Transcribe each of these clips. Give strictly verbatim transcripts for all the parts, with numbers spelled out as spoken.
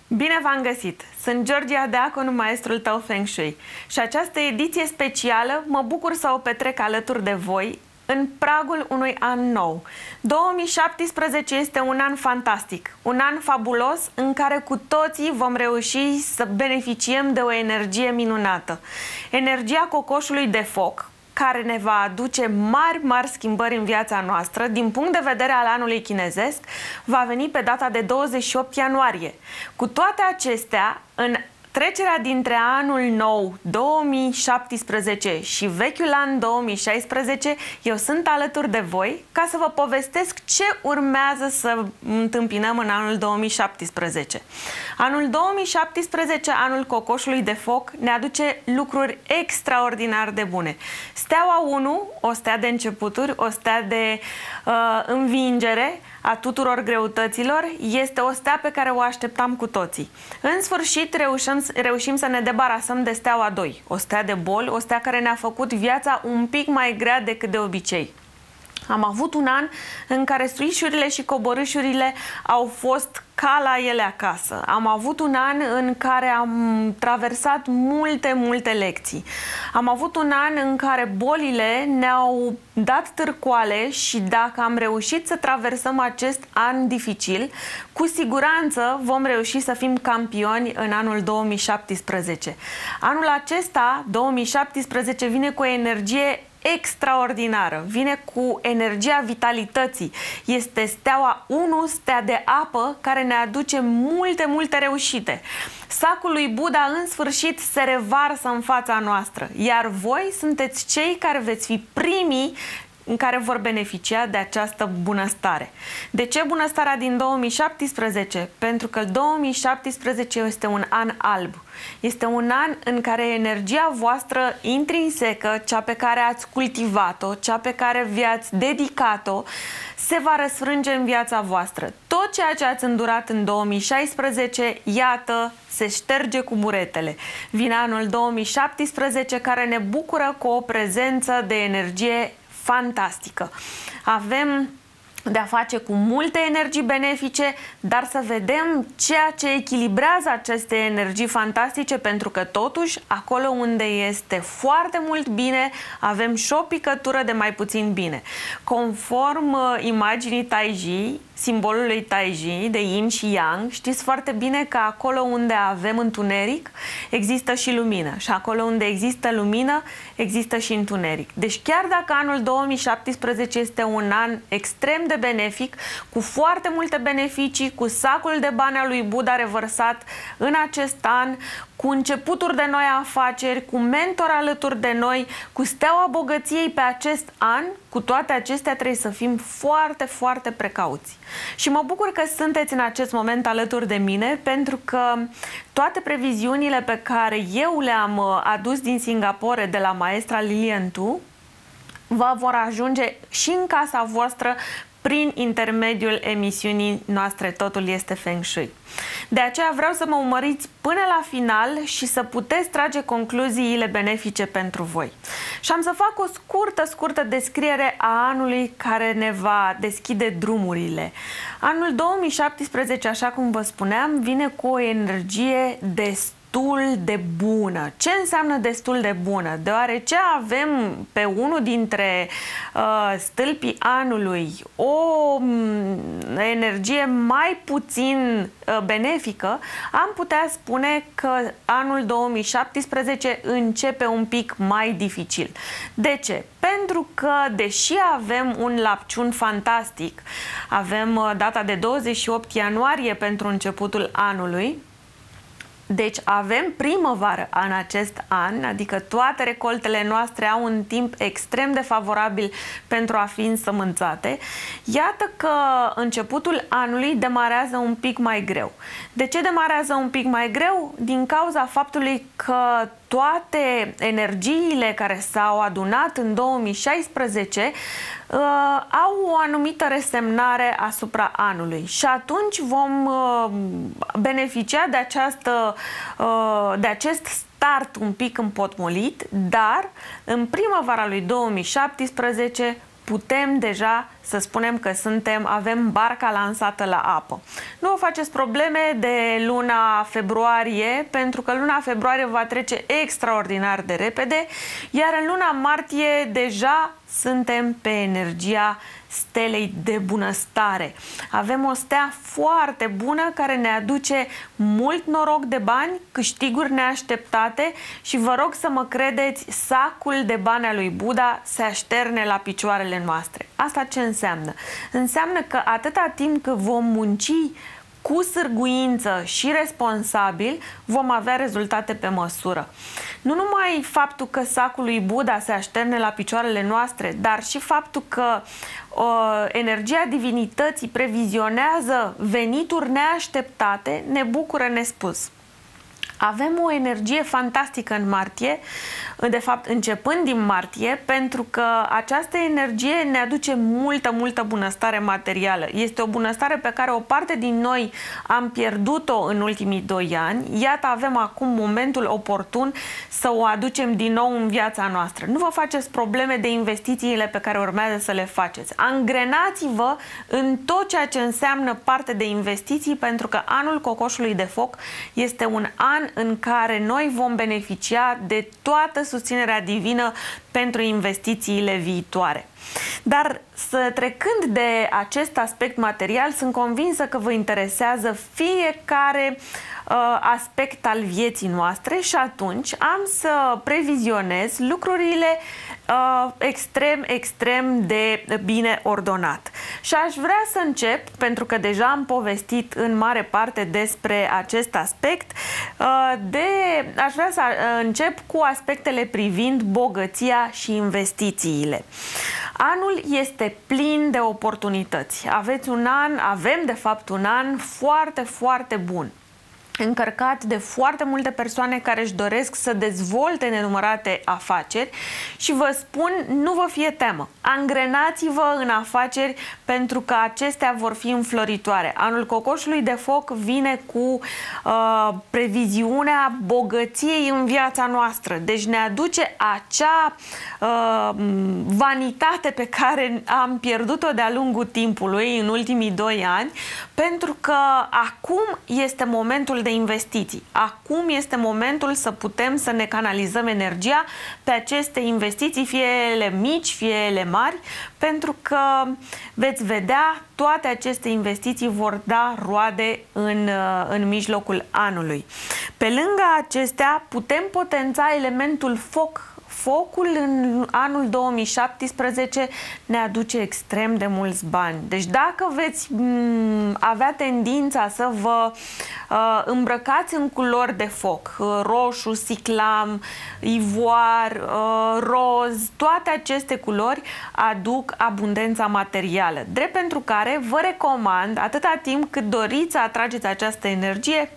Bine v-am găsit! Sunt Georgia Deaconu, maestrul tău Feng Shui, și această ediție specială mă bucur să o petrec alături de voi în pragul unui an nou. două mii șaptesprezece este un an fantastic, un an fabulos în care cu toții vom reuși să beneficiem de o energie minunată. Energia cocoșului de foc, care ne va aduce mari, mari schimbări în viața noastră, din punct de vedere al anului chinezesc, va veni pe data de douăzeci și opt ianuarie. Cu toate acestea, în trecerea dintre anul nou două mii șaptesprezece și vechiul an două mii șaisprezece, eu sunt alături de voi ca să vă povestesc ce urmează să întâmpinăm în anul două mii șaptesprezece. Anul două mii șaptesprezece, anul cocoșului de foc, ne aduce lucruri extraordinar de bune. Steaua unu, o stea de începuturi, o stea de uh, învingere a tuturor greutăților, este o stea pe care o așteptam cu toții. În sfârșit reușim, reușim să ne debarasăm de steaua doi, o stea de boli, o stea care ne-a făcut viața un pic mai grea decât de obicei. Am avut un an în care suișurile și coborâșurile au fost ca la ele acasă. Am avut un an în care am traversat multe, multe lecții. Am avut un an în care bolile ne-au dat târcoale și dacă am reușit să traversăm acest an dificil, cu siguranță vom reuși să fim campioni în anul două mii șaptesprezece. Anul acesta, două mii șaptesprezece, vine cu o energie extraordinară, vine cu energia vitalității. Este steaua unu, stea de apă, care ne aduce multe, multe reușite. Sacul lui Buddha în sfârșit se revarsă în fața noastră, iar voi sunteți cei care veți fi primii în care vor beneficia de această bunăstare. De ce bunăstarea din două mii șaptesprezece? Pentru că două mii șaptesprezece este un an alb. Este un an în care energia voastră intrinsecă, cea pe care ați cultivat-o, cea pe care vi-ați dedicat-o, se va răsfrânge în viața voastră. Tot ceea ce ați îndurat în două mii șaisprezece, iată, se șterge cu buretele. Vine anul două mii șaptesprezece care ne bucură cu o prezență de energie fantastică. Avem de-a face cu multe energii benefice, dar să vedem ceea ce echilibrează aceste energii fantastice, pentru că totuși acolo unde este foarte mult bine, avem și o picătură de mai puțin bine. Conform uh, imaginii Taiji, simbolului Taiji de Yin și Yang, știți foarte bine că acolo unde avem întuneric, există și lumină, și acolo unde există lumină, există și întuneric. Deci chiar dacă anul două mii șaptesprezece este un an extrem de benefic, cu foarte multe beneficii, cu sacul de bani al lui Buddha revărsat în acest an, cu începuturi de noi afaceri, cu mentor alături de noi, cu steaua bogăției pe acest an, cu toate acestea trebuie să fim foarte, foarte precauți. Și mă bucur că sunteți în acest moment alături de mine, pentru că toate previziunile pe care eu le-am adus din Singapore de la maestra Lilian Tu vă vor ajunge și în casa voastră prin intermediul emisiunii noastre Totul este Feng Shui. De aceea vreau să mă urmăriți până la final și să puteți trage concluziile benefice pentru voi. Și am să fac o scurtă, scurtă descriere a anului care ne va deschide drumurile. Anul două mii șaptesprezece, așa cum vă spuneam, vine cu o energie destul de bună. Ce înseamnă destul de bună? Deoarece avem pe unul dintre uh, stâlpii anului o um, energie mai puțin uh, benefică, am putea spune că anul două mii șaptesprezece începe un pic mai dificil. De ce? Pentru că, deși avem un lapciun fantastic, avem uh, data de douăzeci și opt ianuarie pentru începutul anului, deci avem primăvară în acest an, adică toate recoltele noastre au un timp extrem de favorabil pentru a fi însămânțate. Iată că începutul anului demarează un pic mai greu. De ce demarează un pic mai greu? Din cauza faptului că toate energiile care s-au adunat în două mii șaisprezece uh, au o anumită resemnare asupra anului și atunci vom uh, beneficia de, această, uh, de acest start un pic împotmolit, dar în primăvara lui două mii șaptesprezece putem deja să spunem că suntem, avem barca lansată la apă. Nu vă faceți probleme de luna februarie, pentru că luna februarie va trece extraordinar de repede, iar în luna martie deja suntem pe energia stelei de bunăstare. Avem o stea foarte bună care ne aduce mult noroc de bani, câștiguri neașteptate și vă rog să mă credeți, sacul de bani al lui Buddha se așterne la picioarele noastre. Asta ce înseamnă? Înseamnă că atâta timp cât vom munci cu sârguință și responsabil, vom avea rezultate pe măsură. Nu numai faptul că sacul lui Buddha se așterne la picioarele noastre, dar și faptul că uh, energia divinității previzionează venituri neașteptate, ne bucură nespus. Avem o energie fantastică în martie, de fapt începând din martie, pentru că această energie ne aduce multă, multă bunăstare materială. Este o bunăstare pe care o parte din noi am pierdut-o în ultimii doi ani. Iată, avem acum momentul oportun să o aducem din nou în viața noastră. Nu vă faceți probleme de investițiile pe care urmează să le faceți. Angrenați-vă în tot ceea ce înseamnă parte de investiții, pentru că anul cocoșului de foc este un an în care noi vom beneficia de toată susținerea divină pentru investițiile viitoare. Dar să trecând de acest aspect material, sunt convinsă că vă interesează fiecare uh, aspect al vieții noastre și atunci am să previzionez lucrurile uh, extrem, extrem de bine ordonat. Și aș vrea să încep, pentru că deja am povestit în mare parte despre acest aspect, uh, de, aș vrea să încep cu aspectele privind bogăția și investițiile. Anul este plin de oportunități. Aveți un an, avem de fapt un an foarte, foarte bun, încărcat de foarte multe persoane care își doresc să dezvolte nenumărate afaceri și vă spun, nu vă fie teamă. Angrenați-vă în afaceri pentru că acestea vor fi înfloritoare. Anul cocoșului de foc vine cu uh, previziunea bogăției în viața noastră. Deci ne aduce acea uh, vanitate pe care am pierdut-o de-a lungul timpului în ultimii doi ani, pentru că acum este momentul de investiții. Acum este momentul să putem să ne canalizăm energia pe aceste investiții, fie ele mici, fie ele mari, pentru că veți vedea, toate aceste investiții vor da roade în, în mijlocul anului. Pe lângă acestea, putem potența elementul foc. Focul în anul două mii șaptesprezece ne aduce extrem de mulți bani. Deci dacă veți avea tendința să vă uh, îmbrăcați în culori de foc, uh, roșu, siclam, ivoar, uh, roz, toate aceste culori aduc abundența materială. Drept pentru care vă recomand, atâta timp cât doriți să atrageți această energie,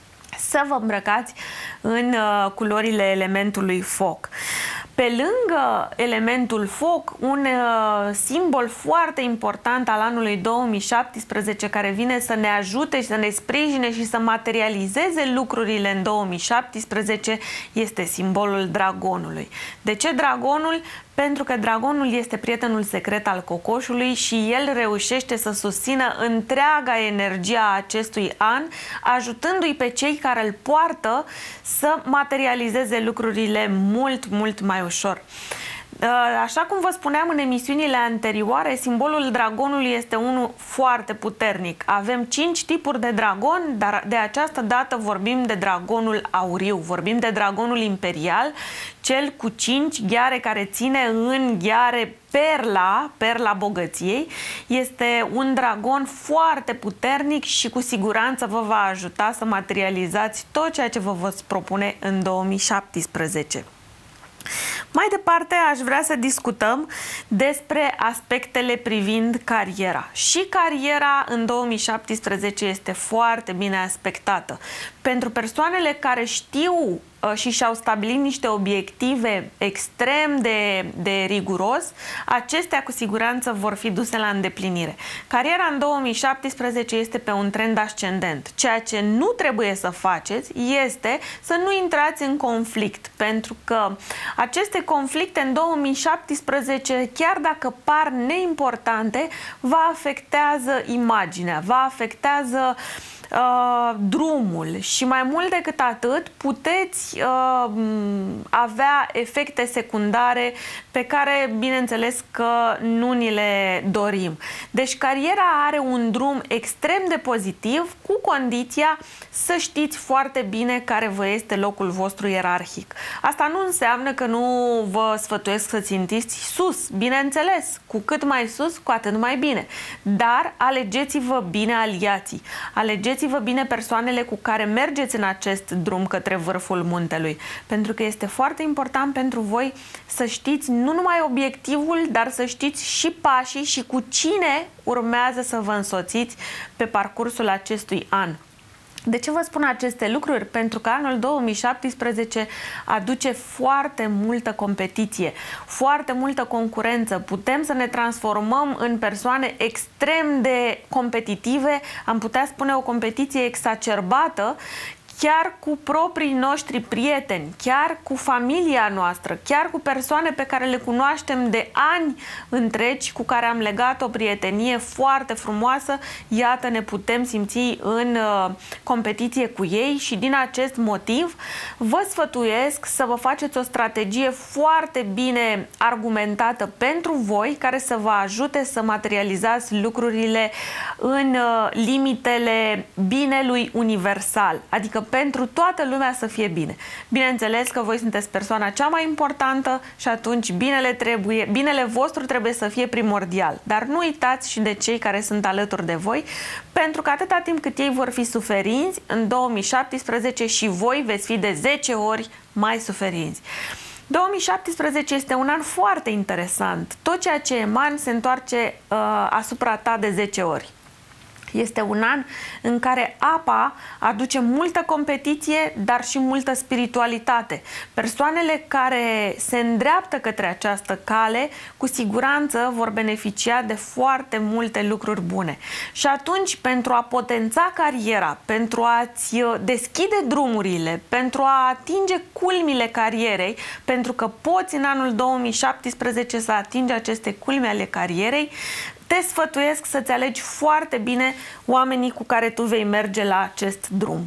să vă îmbrăcați în uh, culorile elementului foc. Pe lângă elementul foc, un uh, simbol foarte important al anului două mii șaptesprezece care vine să ne ajute și să ne sprijine și să materializeze lucrurile în două mii șaptesprezece este simbolul dragonului. De ce dragonul? Pentru că dragonul este prietenul secret al cocoșului și el reușește să susțină întreaga energie a acestui an, ajutându-i pe cei care îl poartă să materializeze lucrurile mult, mult mai ușor. Așa cum vă spuneam în emisiunile anterioare, simbolul dragonului este unul foarte puternic. Avem cinci tipuri de dragon, dar de această dată vorbim de dragonul auriu, vorbim de dragonul imperial, cel cu cinci gheare care ține în gheare perla, perla bogăției. Este un dragon foarte puternic și cu siguranță vă va ajuta să materializați tot ceea ce vă veți propune în două mii șaptesprezece. Mai departe, aș vrea să discutăm despre aspectele privind cariera. Și cariera în două mii șaptesprezece este foarte bine aspectată. Pentru persoanele care știu și și-au stabilit niște obiective extrem de, de riguros, acestea cu siguranță vor fi duse la îndeplinire. Cariera în două mii șaptesprezece este pe un trend ascendent. Ceea ce nu trebuie să faceți este să nu intrați în conflict, pentru că aceste conflicte în două mii șaptesprezece, chiar dacă par neimportante, vă afectează imaginea, vă afectează Uh, drumul și mai mult decât atât puteți uh, avea efecte secundare pe care bineînțeles că nu ni le dorim. Deci cariera are un drum extrem de pozitiv, cu condiția să știți foarte bine care vă este locul vostru ierarhic. Asta nu înseamnă că nu vă sfătuiesc să țintiți sus, bineînțeles, cu cât mai sus, cu atât mai bine. Dar alegeți-vă bine aliații, alegeți Vă bine persoanele cu care mergeți în acest drum către vârful muntelui, pentru că este foarte important pentru voi să știți nu numai obiectivul, dar să știți și pașii și cu cine urmează să vă însoțiți pe parcursul acestui an. De ce vă spun aceste lucruri? Pentru că anul două mii șaptesprezece aduce foarte multă competiție, foarte multă concurență. Putem să ne transformăm în persoane extrem de competitive, am putea spune o competiție exacerbată, chiar cu proprii noștri prieteni, chiar cu familia noastră, chiar cu persoane pe care le cunoaștem de ani întregi, cu care am legat o prietenie foarte frumoasă. Iată, ne putem simți în uh, competiție cu ei și din acest motiv vă sfătuiesc să vă faceți o strategie foarte bine argumentată pentru voi, care să vă ajute să materializați lucrurile în uh, limitele binelui universal, adică pentru toată lumea să fie bine. Bineînțeles că voi sunteți persoana cea mai importantă și atunci binele, trebuie, binele vostru trebuie să fie primordial. Dar nu uitați și de cei care sunt alături de voi, pentru că atâta timp cât ei vor fi suferinți, în două mii șaptesprezece și voi veți fi de zece ori mai suferinți. două mii șaptesprezece este un an foarte interesant. Tot ceea ce eman se întoarce uh, asupra ta de zece ori. Este un an în care apa aduce multă competiție, dar și multă spiritualitate. Persoanele care se îndreaptă către această cale, cu siguranță vor beneficia de foarte multe lucruri bune. Și atunci, pentru a potența cariera, pentru a-ți deschide drumurile, pentru a atinge culmile carierei, pentru că poți în anul două mii șaptesprezece să atingi aceste culme ale carierei, te sfătuiesc să-ți alegi foarte bine oamenii cu care tu vei merge la acest drum.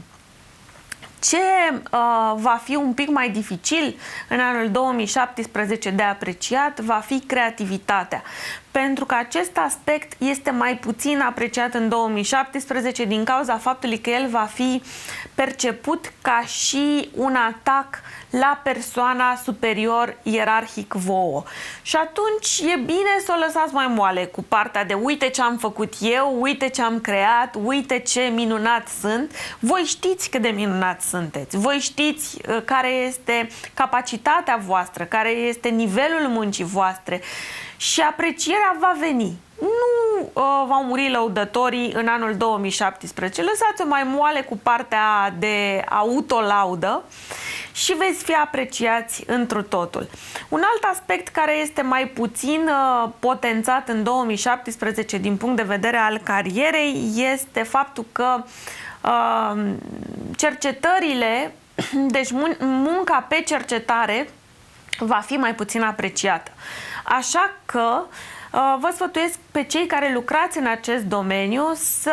Ce uh, va fi un pic mai dificil în anul două mii șaptesprezece de apreciat va fi creativitatea. Pentru că acest aspect este mai puțin apreciat în două mii șaptesprezece din cauza faptului că el va fi perceput ca și un atac la persoana superior ierarhic vouă. Și atunci e bine să o lăsați mai moale cu partea de uite ce am făcut eu, uite ce am creat, uite ce minunat sunt. Voi știți cât de minunat sunteți, voi știți uh, care este capacitatea voastră, care este nivelul muncii voastre și aprecierea va veni. Nu uh, v-au murit lăudătorii în anul două mii șaptesprezece. Lăsați-o mai moale cu partea de autolaudă și veți fi apreciați întru totul. Un alt aspect care este mai puțin uh, potențat în două mii șaptesprezece din punct de vedere al carierei este faptul că uh, cercetările, deci mun munca pe cercetare va fi mai puțin apreciată. Așa că vă sfătuiesc pe cei care lucrați în acest domeniu să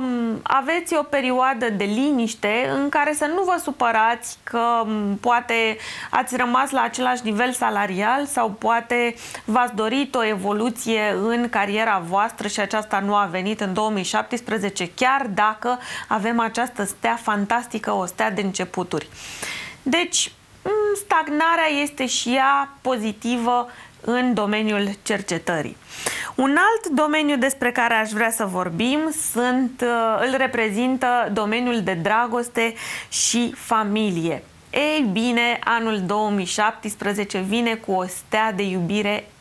aveți o perioadă de liniște în care să nu vă supărați că poate ați rămas la același nivel salarial sau poate v-ați dorit o evoluție în cariera voastră și aceasta nu a venit în două mii șaptesprezece, chiar dacă avem această stea fantastică, o stea de începuturi. Deci, stagnarea este și ea pozitivă în domeniul cercetării. Un alt domeniu despre care aș vrea să vorbim sunt, îl reprezintă domeniul de dragoste și familie. Ei bine, anul două mii șaptesprezece vine cu o stea de iubire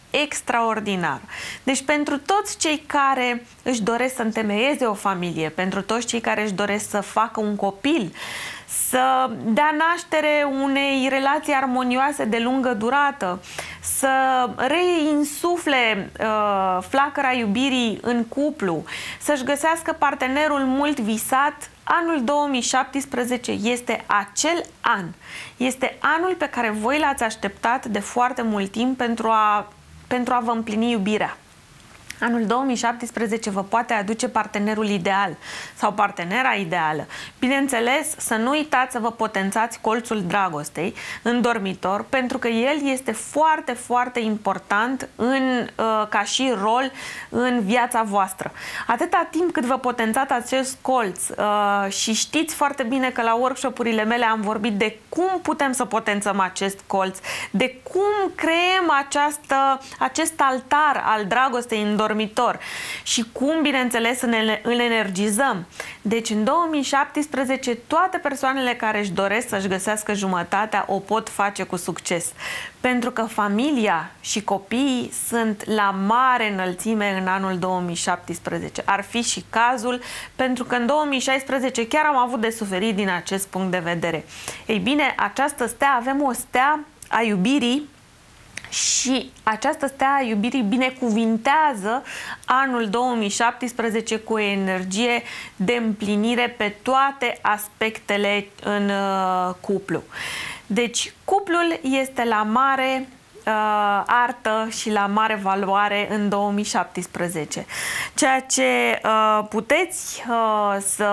extraordinar. Deci pentru toți cei care își doresc să întemeieze o familie, pentru toți cei care își doresc să facă un copil, să dea naștere unei relații armonioase de lungă durată, să reinsufle uh, flacăra iubirii în cuplu, să-și găsească partenerul mult visat, anul două mii șaptesprezece este acel an. Este anul pe care voi l-ați așteptat de foarte mult timp pentru a, pentru a vă împlini iubirea. Anul două mii șaptesprezece vă poate aduce partenerul ideal sau partenera ideală. Bineînțeles, să nu uitați să vă potențați colțul dragostei în dormitor, pentru că el este foarte, foarte important în, ca și rol în viața voastră. Atâta timp cât vă potențați acest colț și știți foarte bine că la workshop-urile mele am vorbit de cum putem să potențăm acest colț, de cum creăm această, acest altar al dragostei în dormitor, dormitor și cum, bineînțeles, îl energizăm. Deci, în două mii șaptesprezece, toate persoanele care își doresc să-și găsească jumătatea o pot face cu succes. Pentru că familia și copiii sunt la mare înălțime în anul două mii șaptesprezece. Ar fi și cazul, pentru că în două mii șaisprezece chiar am avut de suferit din acest punct de vedere. Ei bine, această stea, avem o stea a iubirii, și această stea a iubirii binecuvintează anul două mii șaptesprezece cu o energie de împlinire pe toate aspectele în uh, cuplu. Deci cuplul este la mare uh, artă și la mare valoare în două mii șaptesprezece. Ceea ce uh, puteți uh, să,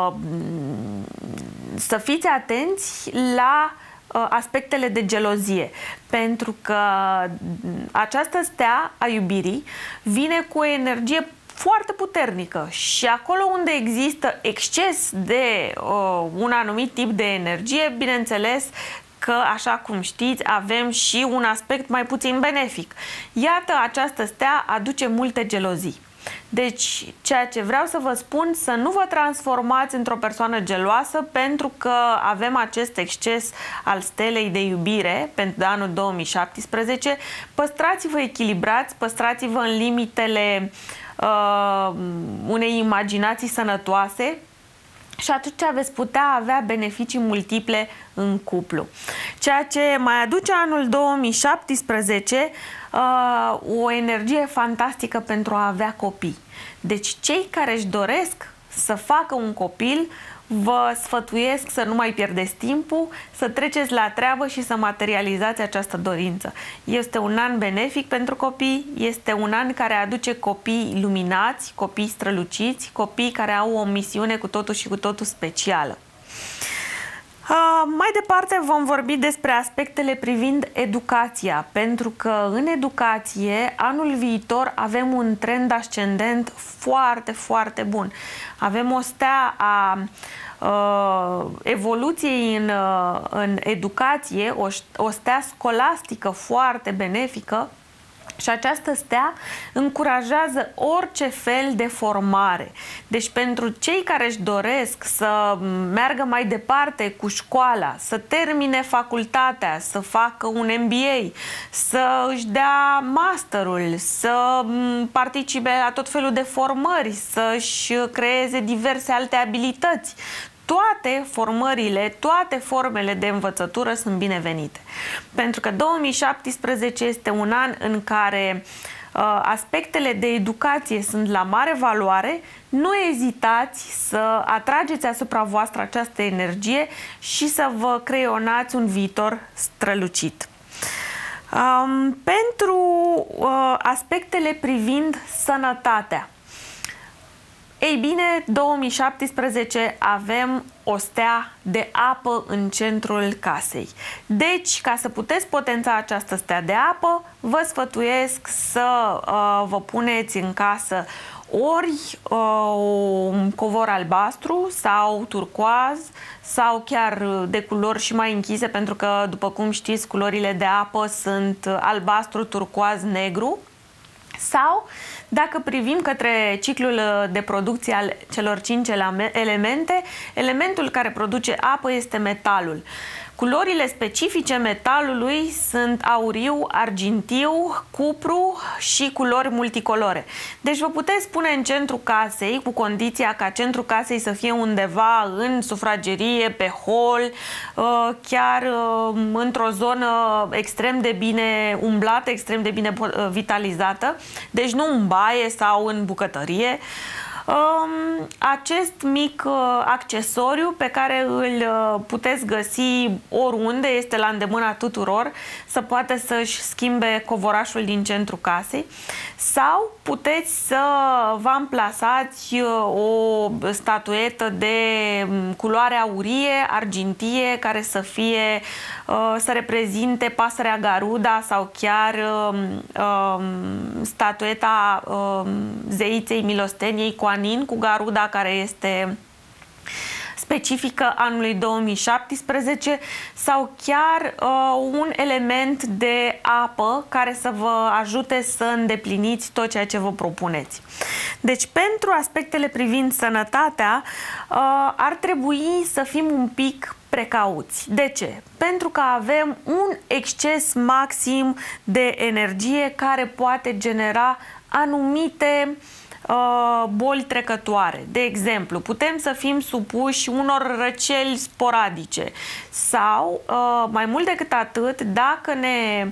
să fiți atenți la aspectele de gelozie, pentru că această stea a iubirii vine cu o energie foarte puternică și acolo unde există exces de uh, un anumit tip de energie, bineînțeles că, așa cum știți, avem și un aspect mai puțin benefic. Iată, această stea aduce multe gelozii. Deci, ceea ce vreau să vă spun, să nu vă transformați într-o persoană geloasă pentru că avem acest exces al stelei de iubire pentru anul două mii șaptesprezece. Păstrați-vă echilibrați, păstrați-vă în limitele uh, unei imaginații sănătoase și atunci veți putea avea beneficii multiple în cuplu. Ceea ce mai aduce anul două mii șaptesprezece uh, o energie fantastică pentru a avea copii. Deci cei care își doresc să facă un copil, vă sfătuiesc să nu mai pierdeți timpul, să treceți la treabă și să materializați această dorință. Este un an benefic pentru copii, este un an care aduce copii luminați, copii străluciți, copii care au o misiune cu totul și cu totul specială. Uh, mai departe vom vorbi despre aspectele privind educația, pentru că în educație anul viitor avem un trend ascendent foarte, foarte bun. Avem o stea a uh, evoluției în, uh, în educație, o, o stea scolastică foarte benefică. Și această stea încurajează orice fel de formare. Deci pentru cei care își doresc să meargă mai departe cu școala, să termine facultatea, să facă un M B A, să își dea masterul, să participe la tot felul de formări, să-și creeze diverse alte abilități, toate formările, toate formele de învățătură sunt binevenite. Pentru că două mii șaptesprezece este un an în care uh, aspectele de educație sunt la mare valoare. Nu ezitați să atrageți asupra voastră această energie și să vă creionați un viitor strălucit. Um, pentru uh, aspectele privind sănătatea, ei bine, două mii șaptesprezece avem o stea de apă în centrul casei. Deci, ca să puteți potența această stea de apă, vă sfătuiesc să uh, vă puneți în casă ori uh, un covor albastru sau turcoaz sau chiar de culori și mai închise, pentru că, după cum știți, culorile de apă sunt albastru, turcoaz, negru. Sau, dacă privim către ciclul de producție al celor cinci elemente, elementul care produce apă este metalul. Culorile specifice metalului sunt auriu, argintiu, cupru și culori multicolore. Deci vă puteți pune în centrul casei, cu condiția ca centrul casei să fie undeva în sufragerie, pe hol, chiar într-o zonă extrem de bine umblată, extrem de bine vitalizată, deci nu în baie sau în bucătărie. Acest mic accesoriu pe care îl puteți găsi oriunde, este la îndemâna tuturor, să poată să-și schimbe covorașul din centrul casei, sau puteți să vă amplasați o statuetă de culoare aurie, argintie, care să fie, să reprezinte pasărea Garuda sau chiar statueta zeiței Milosteniei Kuan-Yin cu Garuda, care este specifică anului două mii șaptesprezece, sau chiar uh, un element de apă care să vă ajute să îndepliniți tot ceea ce vă propuneți. Deci, pentru aspectele privind sănătatea, uh, ar trebui să fim un pic precauți. De ce? Pentru că avem un exces maxim de energie care poate genera anumite boli trecătoare. De exemplu, putem să fim supuși unor răceli sporadice sau, mai mult decât atât, dacă ne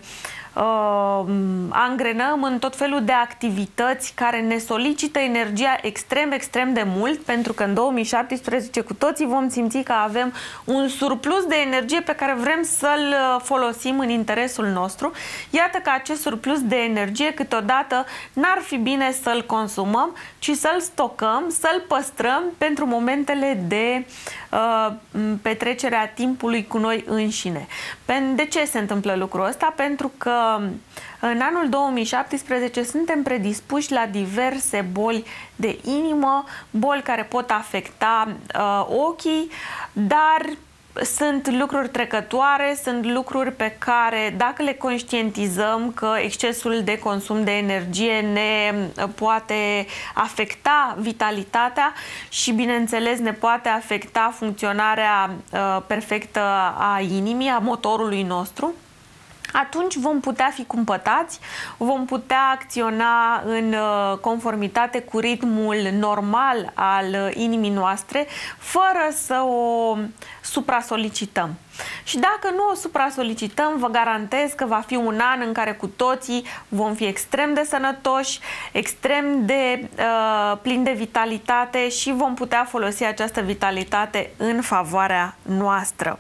Uh, angrenăm în tot felul de activități care ne solicită energia extrem, extrem de mult, pentru că în două mii șaptesprezece cu toții vom simți că avem un surplus de energie pe care vrem să-l folosim în interesul nostru. Iată că acest surplus de energie câteodată n-ar fi bine să-l consumăm, ci să-l stocăm, să-l păstrăm pentru momentele de uh, petrecerea timpului cu noi înșine. De ce se întâmplă lucrul ăsta? Pentru că în anul două mii șaptesprezece suntem predispuși la diverse boli de inimă, boli care pot afecta uh, ochii, dar sunt lucruri trecătoare, sunt lucruri pe care, dacă le conștientizăm că excesul de consum de energie ne poate afecta vitalitatea și, bineînțeles, ne poate afecta funcționarea uh, perfectă a inimii, a motorului nostru, atunci vom putea fi cumpătați, vom putea acționa în conformitate cu ritmul normal al inimii noastre, fără să o supra-solicităm. Și dacă nu o supra-solicităm, vă garantez că va fi un an în care cu toții vom fi extrem de sănătoși, extrem de uh, plini de vitalitate și vom putea folosi această vitalitate în favoarea noastră.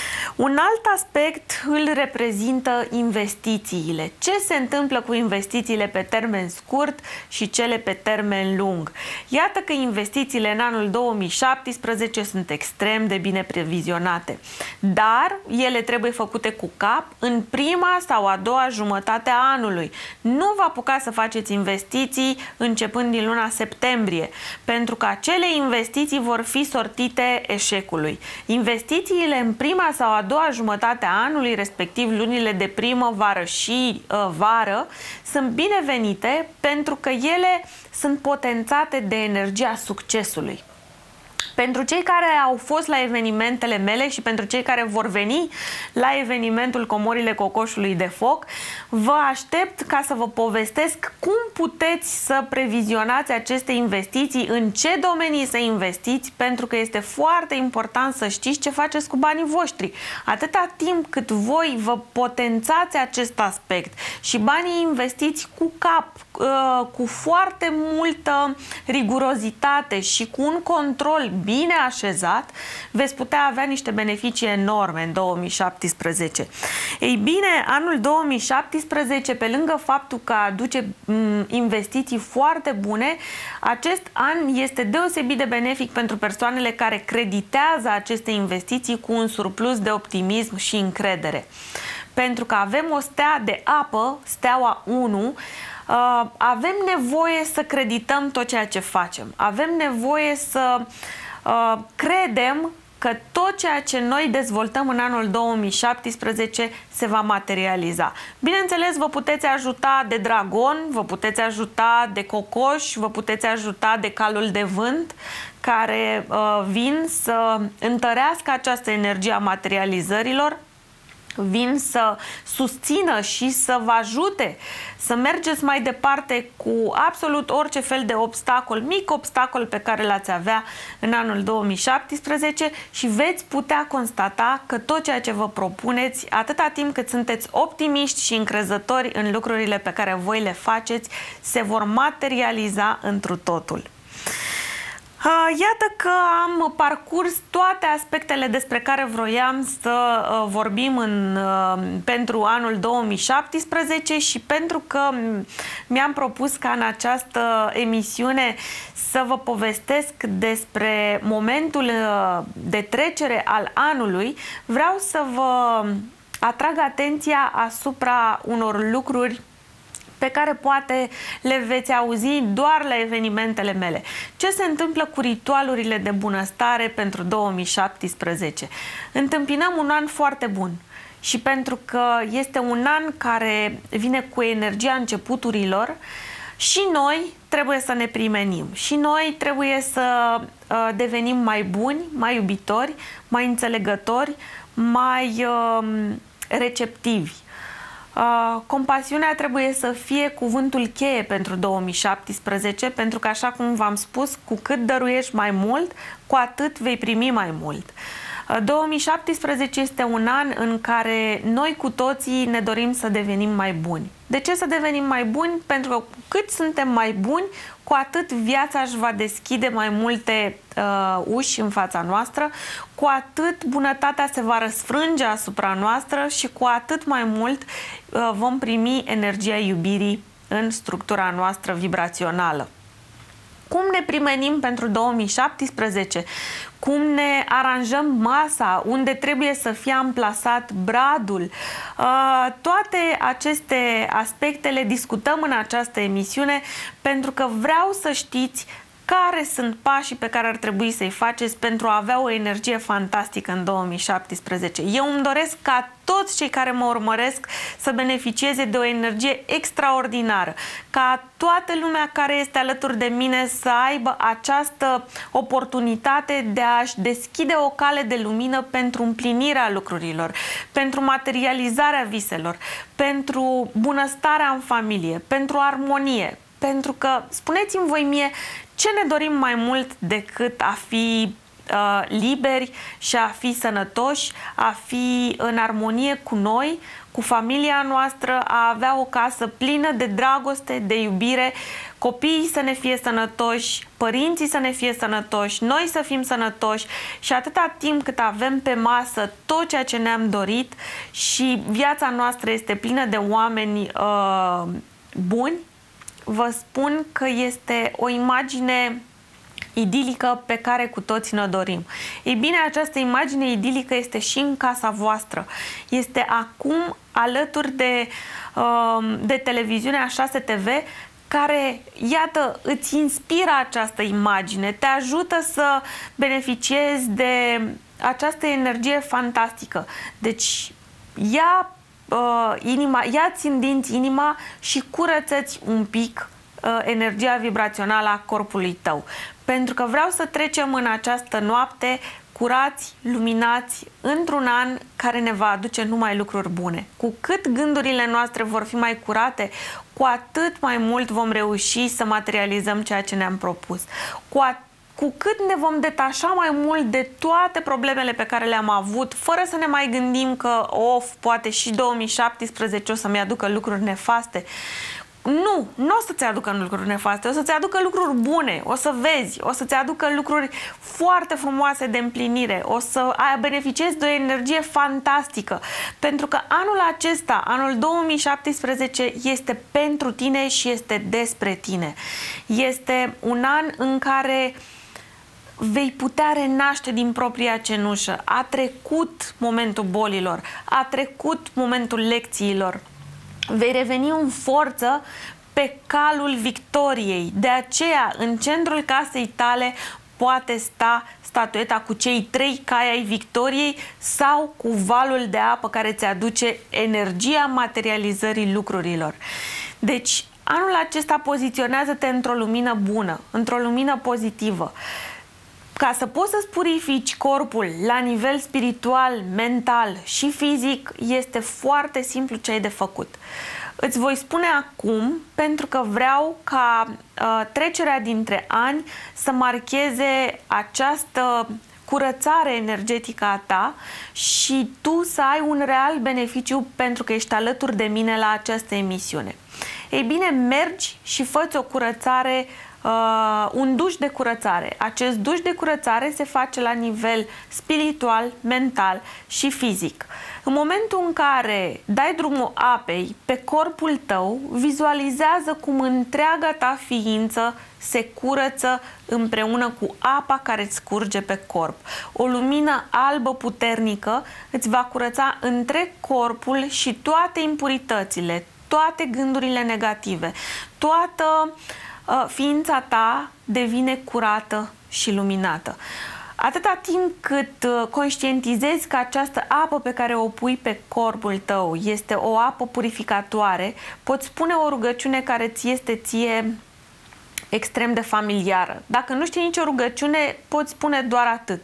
Un alt aspect îl reprezintă investițiile. Ce se întâmplă cu investițiile pe termen scurt și cele pe termen lung? Iată că investițiile în anul două mii șaptesprezece sunt extrem de bine previzionate, dar ele trebuie făcute cu cap în prima sau a doua jumătate a anului. Nu vă apucați să faceți investiții începând din luna septembrie, pentru că acele investiții vor fi sortite eșecului. Investițiile în prima sau a doua jumătate a anului, respectiv lunile de primăvară și uh, vară, sunt binevenite pentru că ele sunt potențate de energia succesului. Pentru cei care au fost la evenimentele mele și pentru cei care vor veni la evenimentul Comorile Cocoșului de Foc, vă aștept ca să vă povestesc cum puteți să previzionați aceste investiții, în ce domenii să investiți, pentru că este foarte important să știți ce faceți cu banii voștri. Atâta timp cât voi vă potențați acest aspect și banii investiți cu cap, cu foarte multă rigurozitate și cu un control bine așezat, veți putea avea niște beneficii enorme în două mii șaptesprezece. Ei bine, anul două mii șaptesprezece, pe lângă faptul că aduce investiții foarte bune, acest an este deosebit de benefic pentru persoanele care creditează aceste investiții cu un surplus de optimism și încredere. Pentru că avem o stea de apă, steaua unu, Uh, avem nevoie să credităm tot ceea ce facem. Avem nevoie să uh, credem că tot ceea ce noi dezvoltăm în anul două mii șaptesprezece se va materializa. Bineînțeles, vă puteți ajuta de dragon, vă puteți ajuta de cocoș, vă puteți ajuta de calul de vânt, care uh, vin să întărească această energie a materializărilor, vin să susțină și să vă ajute să mergeți mai departe cu absolut orice fel de obstacol, mic obstacol pe care l-ați avea în anul două mii șaptesprezece, și veți putea constata că tot ceea ce vă propuneți, atâta timp cât sunteți optimiști și încrezători în lucrurile pe care voi le faceți, se vor materializa întru totul. Iată că am parcurs toate aspectele despre care vroiam să vorbim în, pentru anul două mii șaptesprezece, și pentru că mi-am propus ca în această emisiune să vă povestesc despre momentul de trecere al anului, vreau să vă atrag atenția asupra unor lucruri pe care poate le veți auzi doar la evenimentele mele. Ce se întâmplă cu ritualurile de bunăstare pentru două mii șaptesprezece? Întâmpinăm un an foarte bun și pentru că este un an care vine cu energia începuturilor, și noi trebuie să ne primenim, și noi trebuie să uh, devenim mai buni, mai iubitori, mai înțelegători, mai uh, receptivi. Uh, compasiunea trebuie să fie cuvântul cheie pentru două mii șaptesprezece, pentru că, așa cum v-am spus, cu cât dăruiești mai mult, cu atât vei primi mai mult. Uh, două mii șaptesprezece este un an în care noi cu toții ne dorim să devenim mai buni. De ce să devenim mai buni? Pentru că cu cât suntem mai buni, cu atât viața își va deschide mai multe uh, uși în fața noastră, cu atât bunătatea se va răsfrânge asupra noastră și cu atât mai mult uh, vom primi energia iubirii în structura noastră vibrațională. Cum ne primenim pentru două mii șaptesprezece? Cum ne aranjăm masa? Unde trebuie să fie amplasat bradul? Toate aceste aspecte le discutăm în această emisiune, pentru că vreau să știți care sunt pașii pe care ar trebui să-i faceți pentru a avea o energie fantastică în două mii șaptesprezece. Eu îmi doresc ca toți cei care mă urmăresc să beneficieze de o energie extraordinară, ca toată lumea care este alături de mine să aibă această oportunitate de a-și deschide o cale de lumină pentru împlinirea lucrurilor, pentru materializarea viselor, pentru bunăstarea în familie, pentru armonie. Pentru că, spuneți-mi voi mie, ce ne dorim mai mult decât a fi uh, liberi și a fi sănătoși, a fi în armonie cu noi, cu familia noastră, a avea o casă plină de dragoste, de iubire, copiii să ne fie sănătoși, părinții să ne fie sănătoși, noi să fim sănătoși, și atâta timp cât avem pe masă tot ceea ce ne-am dorit și viața noastră este plină de oameni uh, buni, vă spun că este o imagine idilică pe care cu toți ne dorim. Ei bine, această imagine idilică este și în casa voastră. Este acum alături de, de televiziunea șase T V, care, iată, îți inspiră această imagine, te ajută să beneficiezi de această energie fantastică. Deci, ia Uh, inima, ia-ți în dinți inima și curăță-ți un pic uh, energia vibrațională a corpului tău. Pentru că vreau să trecem în această noapte curați, luminați, într-un an care ne va aduce numai lucruri bune. Cu cât gândurile noastre vor fi mai curate, cu atât mai mult vom reuși să materializăm ceea ce ne-am propus. Cu atât Cu cât ne vom detașa mai mult de toate problemele pe care le-am avut, fără să ne mai gândim că, of, poate și două mii șaptesprezece o să-mi aducă lucruri nefaste. Nu, nu o să-ți aducă lucruri nefaste, o să-ți aducă lucruri bune, o să vezi, o să-ți aducă lucruri foarte frumoase de împlinire, o să beneficiezi de o energie fantastică, pentru că anul acesta, anul două mii șaptesprezece, este pentru tine și este despre tine. Este un an în care vei putea renaște din propria cenușă. A trecut momentul bolilor, a trecut momentul lecțiilor. Vei reveni în forță pe calul victoriei. De aceea, în centrul casei tale, poate sta statueta cu cei trei cai ai victoriei sau cu valul de apă care îți aduce energia materializării lucrurilor. Deci, anul acesta poziționează-te într-o lumină bună, într-o lumină pozitivă. Ca să poți să-ți purifici corpul la nivel spiritual, mental și fizic, este foarte simplu ce ai de făcut. Îți voi spune acum pentru că vreau ca uh, trecerea dintre ani să marcheze această curățare energetică a ta și tu să ai un real beneficiu pentru că ești alături de mine la această emisiune. Ei bine, mergi și fă-ți o curățare, uh, un duș de curățare. Acest duș de curățare se face la nivel spiritual, mental și fizic. În momentul în care dai drumul apei pe corpul tău, vizualizează cum întreaga ta ființă se curăță împreună cu apa care îți curge pe corp. O lumină albă puternică îți va curăța întreg corpul și toate impuritățile, toate gândurile negative, toată uh, ființa ta devine curată și luminată. Atâta timp cât uh, conștientizezi că această apă pe care o pui pe corpul tău este o apă purificatoare, poți spune o rugăciune care ți este ție extrem de familiară. Dacă nu știi nicio rugăciune, poți spune doar atât.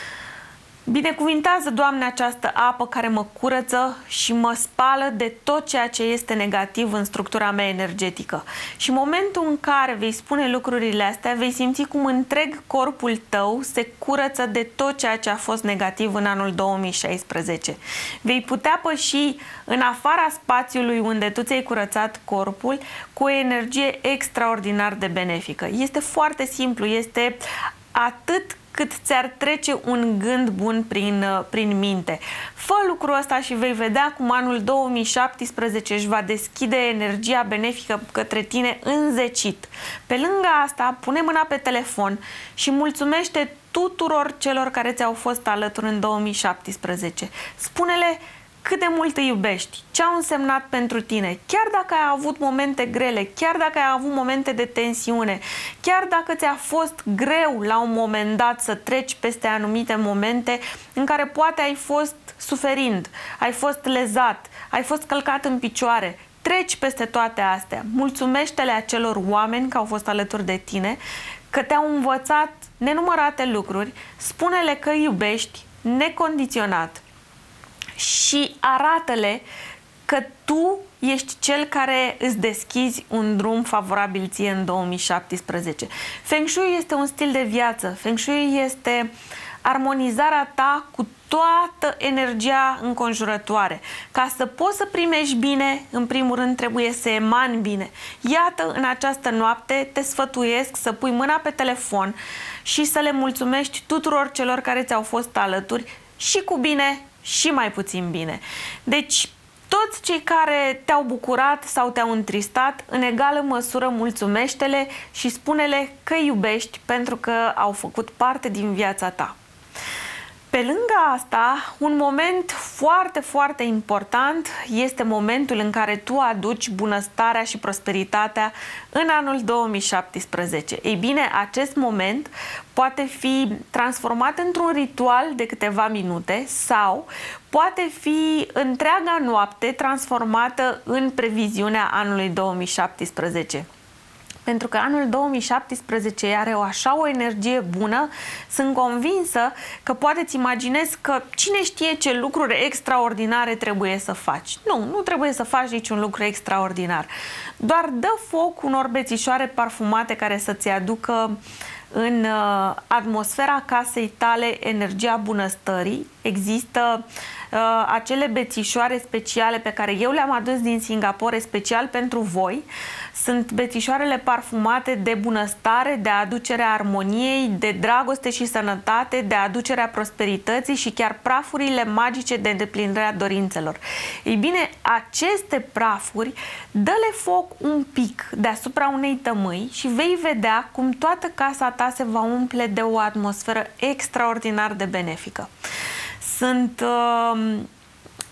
Binecuvintează, Doamne, această apă care mă curăță și mă spală de tot ceea ce este negativ în structura mea energetică. Și în momentul în care vei spune lucrurile astea, vei simți cum întreg corpul tău se curăță de tot ceea ce a fost negativ în anul două mii șaisprezece. Vei putea păși în afara spațiului unde tu ți-ai curățat corpul cu o energie extraordinar de benefică. Este foarte simplu, este atât cât ți-ar trece un gând bun prin, prin minte. Fă lucrul ăsta și vei vedea cum anul două mii șaptesprezece își va deschide energia benefică către tine înzecit. Pe lângă asta, pune mâna pe telefon și mulțumește tuturor celor care ți-au fost alături în două mii șaptesprezece. Spune-le cât de mult îi iubești, ce au însemnat pentru tine, chiar dacă ai avut momente grele, chiar dacă ai avut momente de tensiune, chiar dacă ți-a fost greu la un moment dat să treci peste anumite momente în care poate ai fost suferind, ai fost lezat, ai fost călcat în picioare, treci peste toate astea, mulțumește-le acelor oameni că au fost alături de tine, că te-au învățat nenumărate lucruri, spune-le că îi iubești necondiționat și arată-le că tu ești cel care îți deschizi un drum favorabil ție în două mii șaptesprezece. Feng Shui este un stil de viață. Feng Shui este armonizarea ta cu toată energia înconjurătoare. Ca să poți să primești bine, în primul rând trebuie să emani bine. Iată, în această noapte te sfătuiesc să pui mâna pe telefon și să le mulțumești tuturor celor care ți-au fost alături și cu bine și mai puțin bine. Deci, toți cei care te-au bucurat sau te-au întristat, în egală măsură mulțumește-le și spune-le că îi iubești pentru că au făcut parte din viața ta. Pe lângă asta, un moment foarte, foarte important este momentul în care tu aduci bunăstarea și prosperitatea în anul două mii șaptesprezece. Ei bine, acest moment poate fi transformat într-un ritual de câteva minute sau poate fi întreaga noapte transformată în previziunea anului două mii șaptesprezece. Pentru că anul două mii șaptesprezece are o așa o energie bună, sunt convinsă că poate îți imaginezi că cine știe ce lucruri extraordinare trebuie să faci. Nu, nu trebuie să faci niciun lucru extraordinar. Doar dă foc unor bețișoare parfumate care să-ți aducă în uh, atmosfera casei tale energia bunăstării. Există uh, acele bețișoare speciale pe care eu le-am adus din Singapore special pentru voi. Sunt bețișoarele parfumate de bunăstare, de aducerea armoniei, de dragoste și sănătate, de aducerea prosperității și chiar prafurile magice de îndeplinirea dorințelor. Ei bine, aceste prafuri, dă-le foc un pic deasupra unei tămâi și vei vedea cum toată casa ta se va umple de o atmosferă extraordinar de benefică. Sunt... Uh,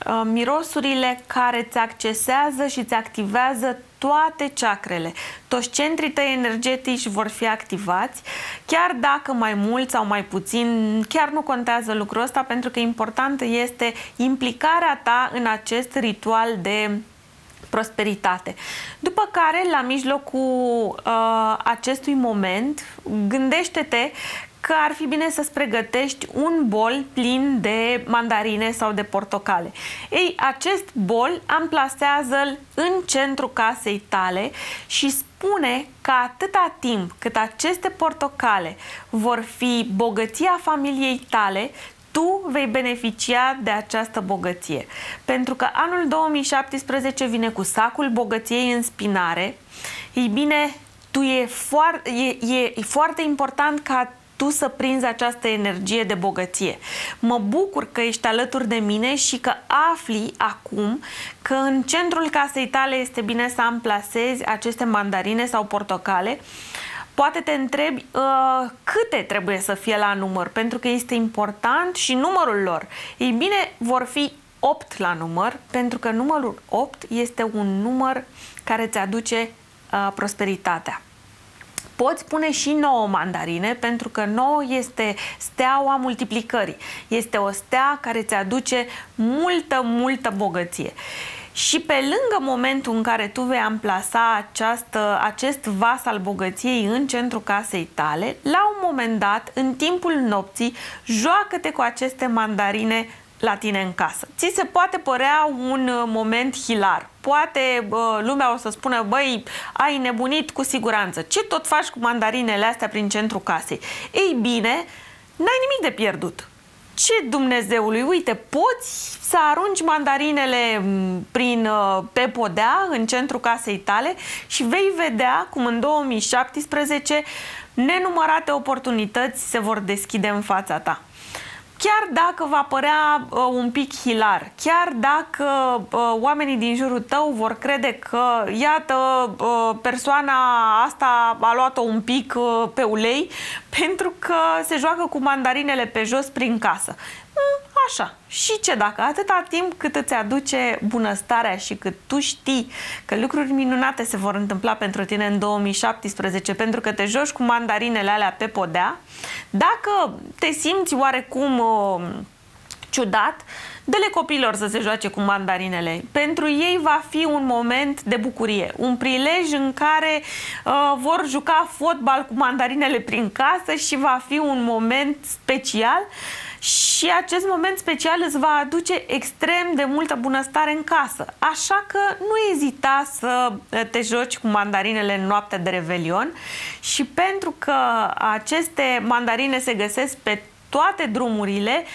uh, mirosurile care îți accesează și îți activează toate chakrele. Toți centrii tăi energetici vor fi activați, chiar dacă mai mult sau mai puțin, chiar nu contează lucrul ăsta, pentru că important este implicarea ta în acest ritual de prosperitate. După care, la mijlocul uh, acestui moment, gândește-te că ar fi bine să-ți pregătești un bol plin de mandarine sau de portocale. Ei, acest bol amplasează-l în centrul casei tale și spune că atâta timp cât aceste portocale vor fi bogăția familiei tale, tu vei beneficia de această bogăție. Pentru că anul două mii șaptesprezece vine cu sacul bogăției în spinare. Ei bine, tu e, foarte, e, e, e foarte important ca tu să prinzi această energie de bogăție. Mă bucur că ești alături de mine și că afli acum că în centrul casei tale este bine să amplasezi aceste mandarine sau portocale. Poate te întrebi uh, câte trebuie să fie la număr, pentru că este important și numărul lor. Ei bine, vor fi opt la număr, pentru că numărul opt este un număr care îți aduce uh, prosperitatea. Poți pune și nouă mandarine, pentru că nouă este steaua multiplicării. Este o stea care îți aduce multă, multă bogăție. Și pe lângă momentul în care tu vei amplasa această, acest vas al bogăției în centrul casei tale, la un moment dat, în timpul nopții, joacă-te cu aceste mandarine la tine în casă. Ți se poate părea un moment hilar. Poate bă, lumea o să spună, băi, ai nebunit cu siguranță. Ce tot faci cu mandarinele astea prin centrul casei? Ei bine, n-ai nimic de pierdut. Ce Dumnezeului, uite, poți să arunci mandarinele prin, pe podea în centrul casei tale și vei vedea cum în două mii șaptesprezece nenumărate oportunități se vor deschide în fața ta. Chiar dacă va părea uh, un pic hilar, chiar dacă uh, oamenii din jurul tău vor crede că, iată, uh, persoana asta a luat-o un pic uh, pe ulei pentru că se joacă cu mandarinele pe jos prin casă. Mm, așa. Și ce dacă? Atâta timp cât îți aduce bunăstarea și cât tu știi că lucruri minunate se vor întâmpla pentru tine în două mii șaptesprezece, pentru că te joci cu mandarinele alea pe podea, dacă te simți oarecum uh, ciudat, dă-le copiilor să se joace cu mandarinele. Pentru ei va fi un moment de bucurie, un prilej în care uh, vor juca fotbal cu mandarinele prin casă și va fi un moment special. Și acest moment special îți va aduce extrem de multă bunăstare în casă. Așa că nu ezita să te joci cu mandarinele în noaptea de Revelion. Și pentru că aceste mandarine se găsesc pe toate drumurile,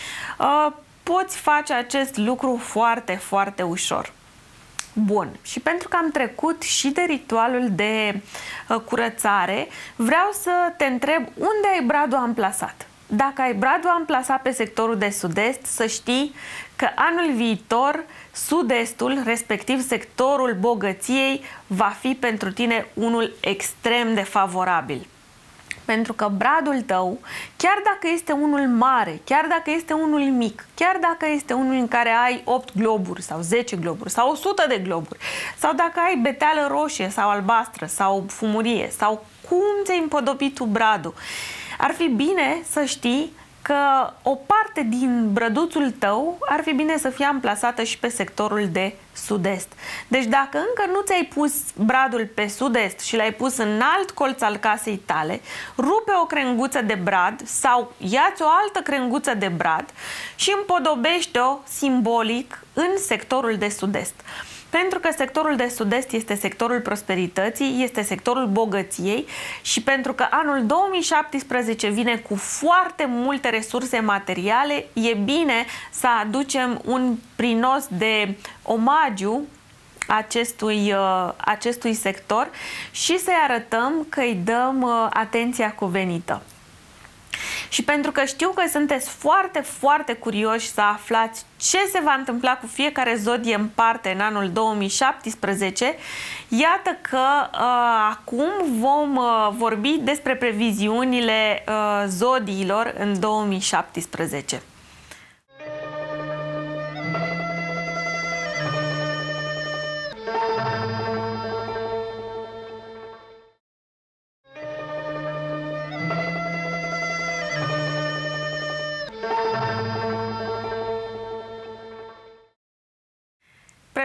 poți face acest lucru foarte, foarte ușor. Bun. Și pentru că am trecut și de ritualul de curățare, vreau să te întreb unde ai bradul amplasat. Dacă ai bradul amplasat pe sectorul de sud-est, să știi că anul viitor sud-estul, respectiv sectorul bogăției, va fi pentru tine unul extrem de favorabil. Pentru că bradul tău, chiar dacă este unul mare, chiar dacă este unul mic, chiar dacă este unul în care ai opt globuri sau zece globuri sau o sută de globuri, sau dacă ai beteală roșie sau albastră sau fumurie sau cum ți-ai împodobit tu bradul, ar fi bine să știi că o parte din brăduțul tău ar fi bine să fie amplasată și pe sectorul de sud-est. Deci dacă încă nu ți-ai pus bradul pe sud-est și l-ai pus în alt colț al casei tale, rupe o crenguță de brad sau ia-ți o altă crenguță de brad și împodobește-o simbolic în sectorul de sud-est. Pentru că sectorul de sud-est este sectorul prosperității, este sectorul bogăției și pentru că anul două mii șaptesprezece vine cu foarte multe resurse materiale, e bine să aducem un prinos de omagiu acestui, acestui sector și să-i arătăm că îi dăm atenția cuvenită. Și pentru că știu că sunteți foarte, foarte curioși să aflați ce se va întâmpla cu fiecare zodie în parte în anul două mii șaptesprezece, iată că uh, acum vom uh, vorbi despre previziunile uh, zodiilor în două mii șaptesprezece.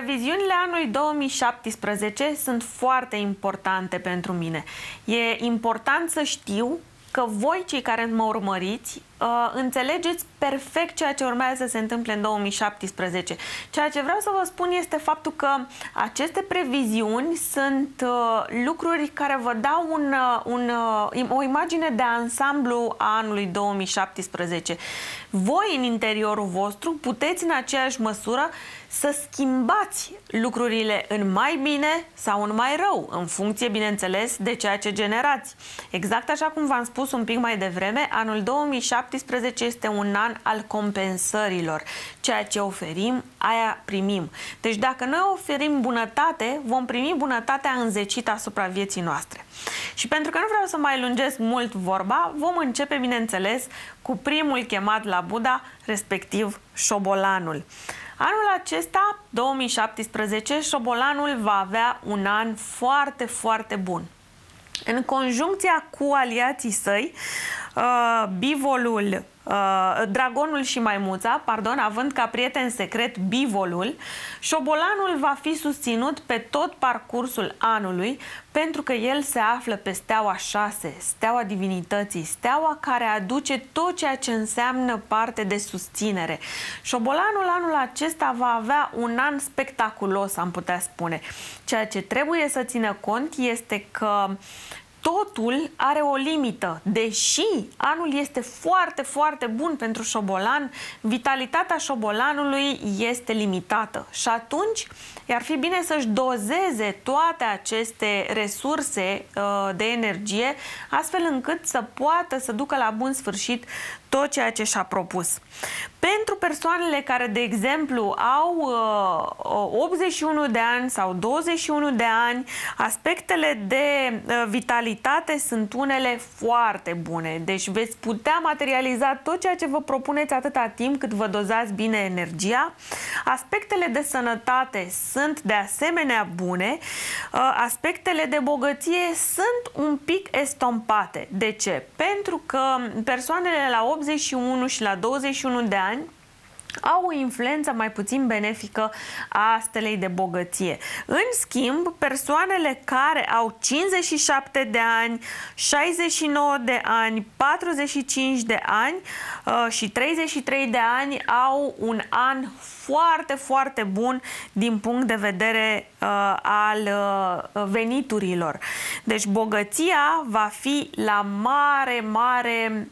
Previziunile anului două mii șaptesprezece sunt foarte importante pentru mine. E important să știu că voi, cei care mă urmăriți, înțelegeți perfect ceea ce urmează să se întâmple în două mii șaptesprezece. Ceea ce vreau să vă spun este faptul că aceste previziuni sunt lucruri care vă dau un, un, o imagine de ansamblu a anului două mii șaptesprezece. Voi, în interiorul vostru, puteți în aceeași măsură să schimbați lucrurile în mai bine sau în mai rău, în funcție, bineînțeles, de ceea ce generați. Exact așa cum v-am spus un pic mai devreme, anul două mii șaptesprezece este un an al compensărilor. Ceea ce oferim, aia primim. Deci dacă noi oferim bunătate, vom primi bunătatea înzecită asupra vieții noastre. Și pentru că nu vreau să mai lungesc mult vorba, vom începe, bineînțeles, cu primul chemat la Buddha, respectiv șobolanul. Anul acesta, două mii șaptesprezece, șobolanul va avea un an foarte, foarte bun. În conjuncția cu aliații săi, uh, bivolul, uh, dragonul și maimuța, pardon, având ca prieten secret bivolul, șobolanul va fi susținut pe tot parcursul anului, pentru că el se află pe steaua șase, steaua divinității, steaua care aduce tot ceea ce înseamnă parte de susținere. Șobolanul anul acesta va avea un an spectaculos, am putea spune. Ceea ce trebuie să țină cont este că totul are o limită. Deși anul este foarte, foarte bun pentru șobolan, vitalitatea șobolanului este limitată. Și atunci ar fi bine să-și dozeze toate aceste resurse uh, de energie, astfel încât să poată să ducă la bun sfârșit tot ceea ce și-a propus. Pentru persoanele care, de exemplu, au uh, optzeci și unu de ani sau douăzeci și unu de ani, aspectele de uh, vitalitate sunt unele foarte bune. Deci veți putea materializa tot ceea ce vă propuneți atâta timp cât vă dozați bine energia. Aspectele de sănătate sunt de asemenea bune. Uh, aspectele de bogăție sunt un pic estompate. De ce? Pentru că persoanele la optzeci și unu și la douăzeci și unu de ani au o influență mai puțin benefică a stelei de bogăție. În schimb, persoanele care au cincizeci și șapte de ani, șaizeci și nouă de ani, patruzeci și cinci de ani uh, și treizeci și trei de ani au un an foarte, foarte bun din punct de vedere uh, al uh, veniturilor. Deci bogăția va fi la mare, mare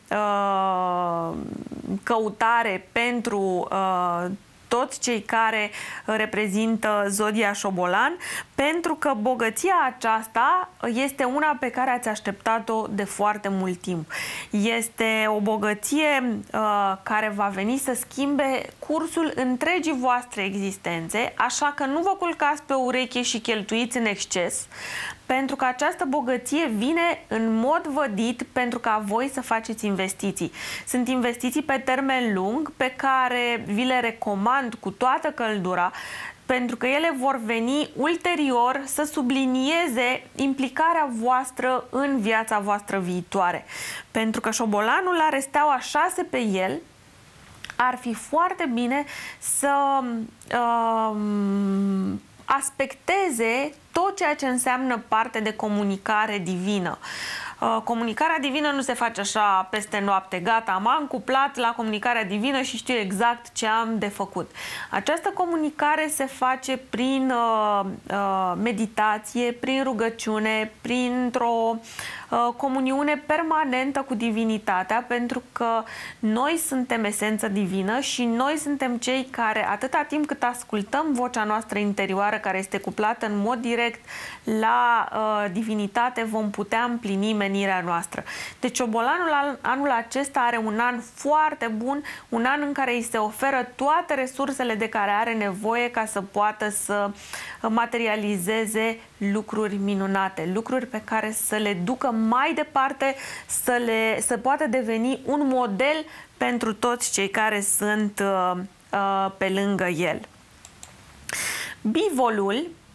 uh, căutare pentru uh, toți cei care reprezintă zodia șobolan, pentru că bogăția aceasta este una pe care ați așteptat-o de foarte mult timp. Este o bogăție uh, care va veni să schimbe cursul întregii voastre existențe, așa că nu vă culcați pe ureche și cheltuiți în exces, pentru că această bogăție vine în mod vădit pentru ca voi să faceți investiții. Sunt investiții pe termen lung pe care vi le recomand cu toată căldura, pentru că ele vor veni ulterior să sublinieze implicarea voastră în viața voastră viitoare. Pentru că șobolanul are steaua șase pe el, ar fi foarte bine să uh, aspecteze tot ceea ce înseamnă parte de comunicare divină. Comunicarea divină nu se face așa peste noapte, gata, m-am cuplat la comunicarea divină și știu exact ce am de făcut. Această comunicare se face prin uh, uh, meditație, prin rugăciune, printr-o uh, comuniune permanentă cu divinitatea, pentru că noi suntem esență divină și noi suntem cei care, atâta timp cât ascultăm vocea noastră interioară, care este cuplată în mod direct la uh, divinitate, vom putea împlini menirea noastră. Deci șobolanul anul acesta are un an foarte bun, un an în care îi se oferă toate resursele de care are nevoie ca să poată să materializeze lucruri minunate, lucruri pe care să le ducă mai departe, să, le, să poată deveni un model pentru toți cei care sunt uh, uh, pe lângă el. Bivolul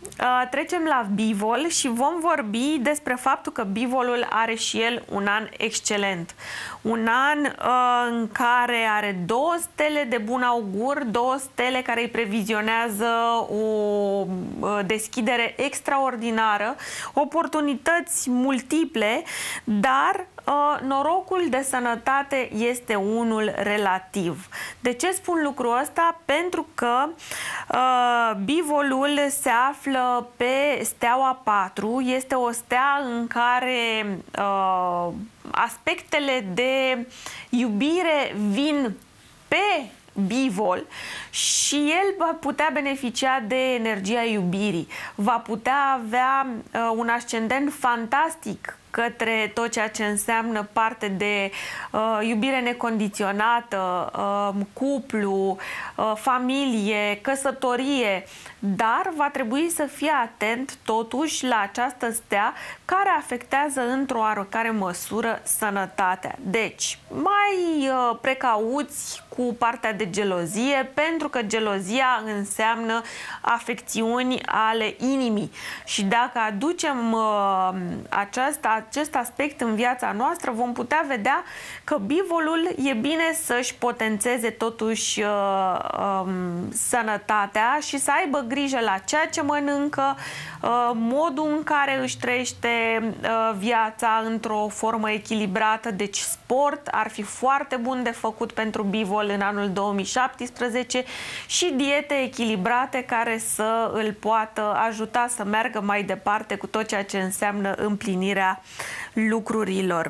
trecem la Bivol și vom vorbi despre faptul că Bivolul are și el un an excelent. Un an uh, în care are două stele de bun augur, două stele care îi previzionează o uh, deschidere extraordinară, oportunități multiple, dar Uh, norocul de sănătate este unul relativ. De ce spun lucrul ăsta? Pentru că uh, Bivolul se află pe steaua patru, este o stea în care uh, aspectele de iubire vin pe Bivol și el va putea beneficia de energia iubirii, va putea avea uh, un ascendent fantastic către tot ceea ce înseamnă parte de uh, iubire necondiționată, uh, cuplu, uh, familie, căsătorie, dar va trebui să fie atent totuși la această stea care afectează într-o oarecare măsură sănătatea. Deci, mai uh, precauți cu partea de gelozie, pentru că gelozia înseamnă afecțiuni ale inimii și dacă aducem uh, aceasta acest aspect în viața noastră, vom putea vedea că Bivolul e bine să-și potențeze totuși uh, um, sănătatea și să aibă grijă la ceea ce mănâncă, uh, modul în care își trăiește uh, viața într-o formă echilibrată. Deci sport ar fi foarte bun de făcut pentru Bivol în anul două mii șaptesprezece și diete echilibrate care să îl poată ajuta să meargă mai departe cu tot ceea ce înseamnă împlinirea lucrurilor.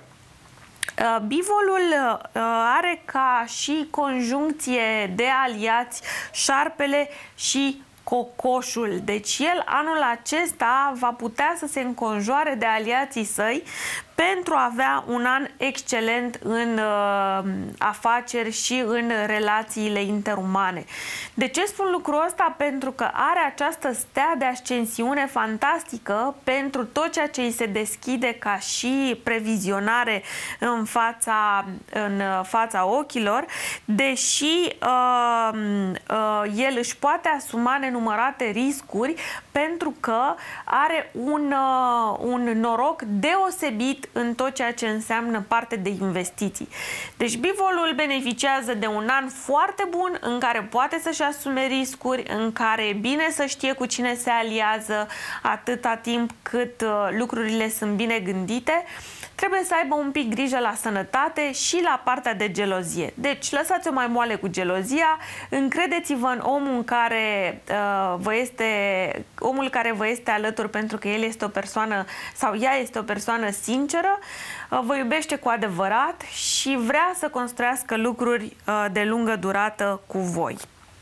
Bivolul are ca și conjuncție de aliați șarpele și cocoșul. Deci el anul acesta va putea să se înconjoare de aliații săi pentru a avea un an excelent în uh, afaceri și în relațiile interumane. De ce spun lucrul ăsta? Pentru că are această stea de ascensiune fantastică pentru tot ceea ce îi se deschide ca și previzionare în fața, în fața ochilor, deși uh, uh, el își poate asuma nenumărate riscuri pentru că are un, uh, un noroc deosebit în tot ceea ce înseamnă parte de investiții. Deci Bivolul beneficiază de un an foarte bun în care poate să-și asume riscuri, în care e bine să știe cu cine se aliază atâta timp cât uh, lucrurile sunt bine gândite. Trebuie să aibă un pic grijă la sănătate și la partea de gelozie. Deci lăsați-o mai moale cu gelozia, încredeți-vă în omul care uh, vă este omul care vă este alături, pentru că el este o persoană sau ea este o persoană sinceră, uh, vă iubește cu adevărat și vrea să construiască lucruri uh, de lungă durată cu voi.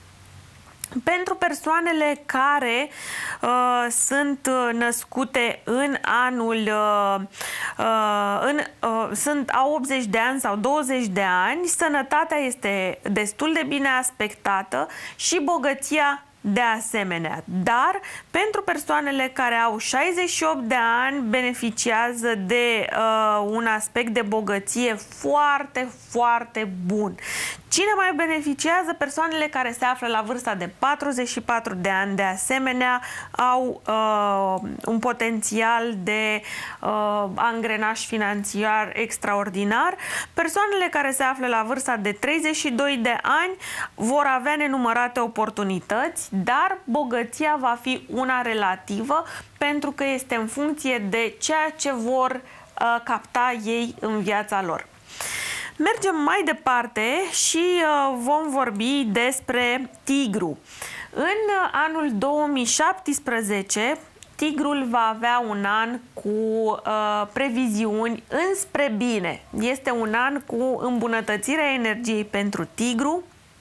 Pentru persoanele care uh, sunt născute în anul, uh, uh, în, uh, sunt, au optzeci de ani sau douăzeci de ani, sănătatea este destul de bine aspectată și bogăția de asemenea. Dar pentru persoanele care au șaizeci și opt de ani beneficiază de uh, un aspect de bogăție foarte, foarte bun. Cine mai beneficiază? Persoanele care se află la vârsta de patruzeci și patru de ani, de asemenea, au uh, un potențial de uh, angrenaj financiar extraordinar. Persoanele care se află la vârsta de treizeci și doi de ani vor avea nenumărate oportunități, dar bogăția va fi una relativă, pentru că este în funcție de ceea ce vor uh, capta ei în viața lor. Mergem mai departe și uh, vom vorbi despre tigru. În anul două mii șaptesprezece, tigrul va avea un an cu uh, previziuni înspre bine. Este un an cu îmbunătățirea energiei pentru tigru,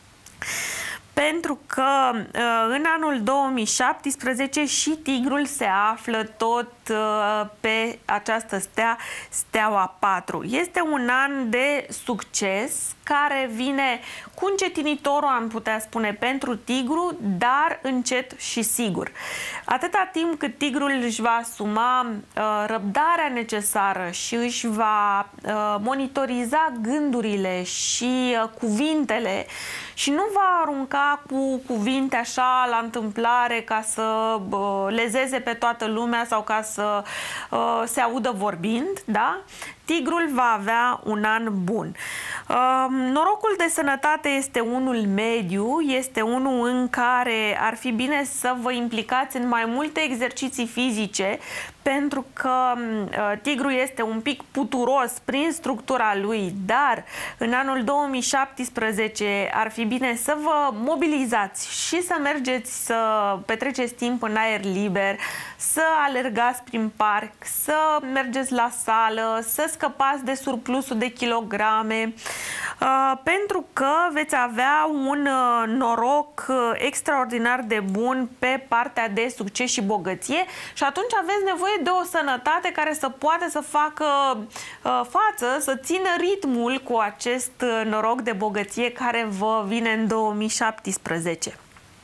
pentru că uh, în anul două mii șaptesprezece și tigrul se află tot uh, pe această stea, steaua patru. Este un an de succes care vine cu încetinitorul, am putea spune, pentru tigru, dar încet și sigur. Atâta timp cât tigrul își va asuma uh, răbdarea necesară și își va uh, monitoriza gândurile și uh, cuvintele și nu va arunca cu cuvinte așa la întâmplare ca să uh, lezeze pe toată lumea sau ca să uh, se audă vorbind, da? Tigrul va avea un an bun. Uh, norocul de sănătate este unul mediu, este unul în care ar fi bine să vă implicați în mai multe exerciții fizice, pentru că uh, tigrul este un pic puturos prin structura lui, dar în anul două mii șaptesprezece ar fi bine să vă mobilizați și să mergeți să petreceți timp în aer liber, să alergați prin parc, să mergeți la sală, să scăpați de surplusul de kilograme, uh, pentru că veți avea un uh, noroc uh, extraordinar de bun pe partea de succes și bogăție și atunci aveți nevoie de o sănătate care să poată să facă uh, față, să țină ritmul cu acest uh, noroc de bogăție care vă vine în două mii șaptesprezece.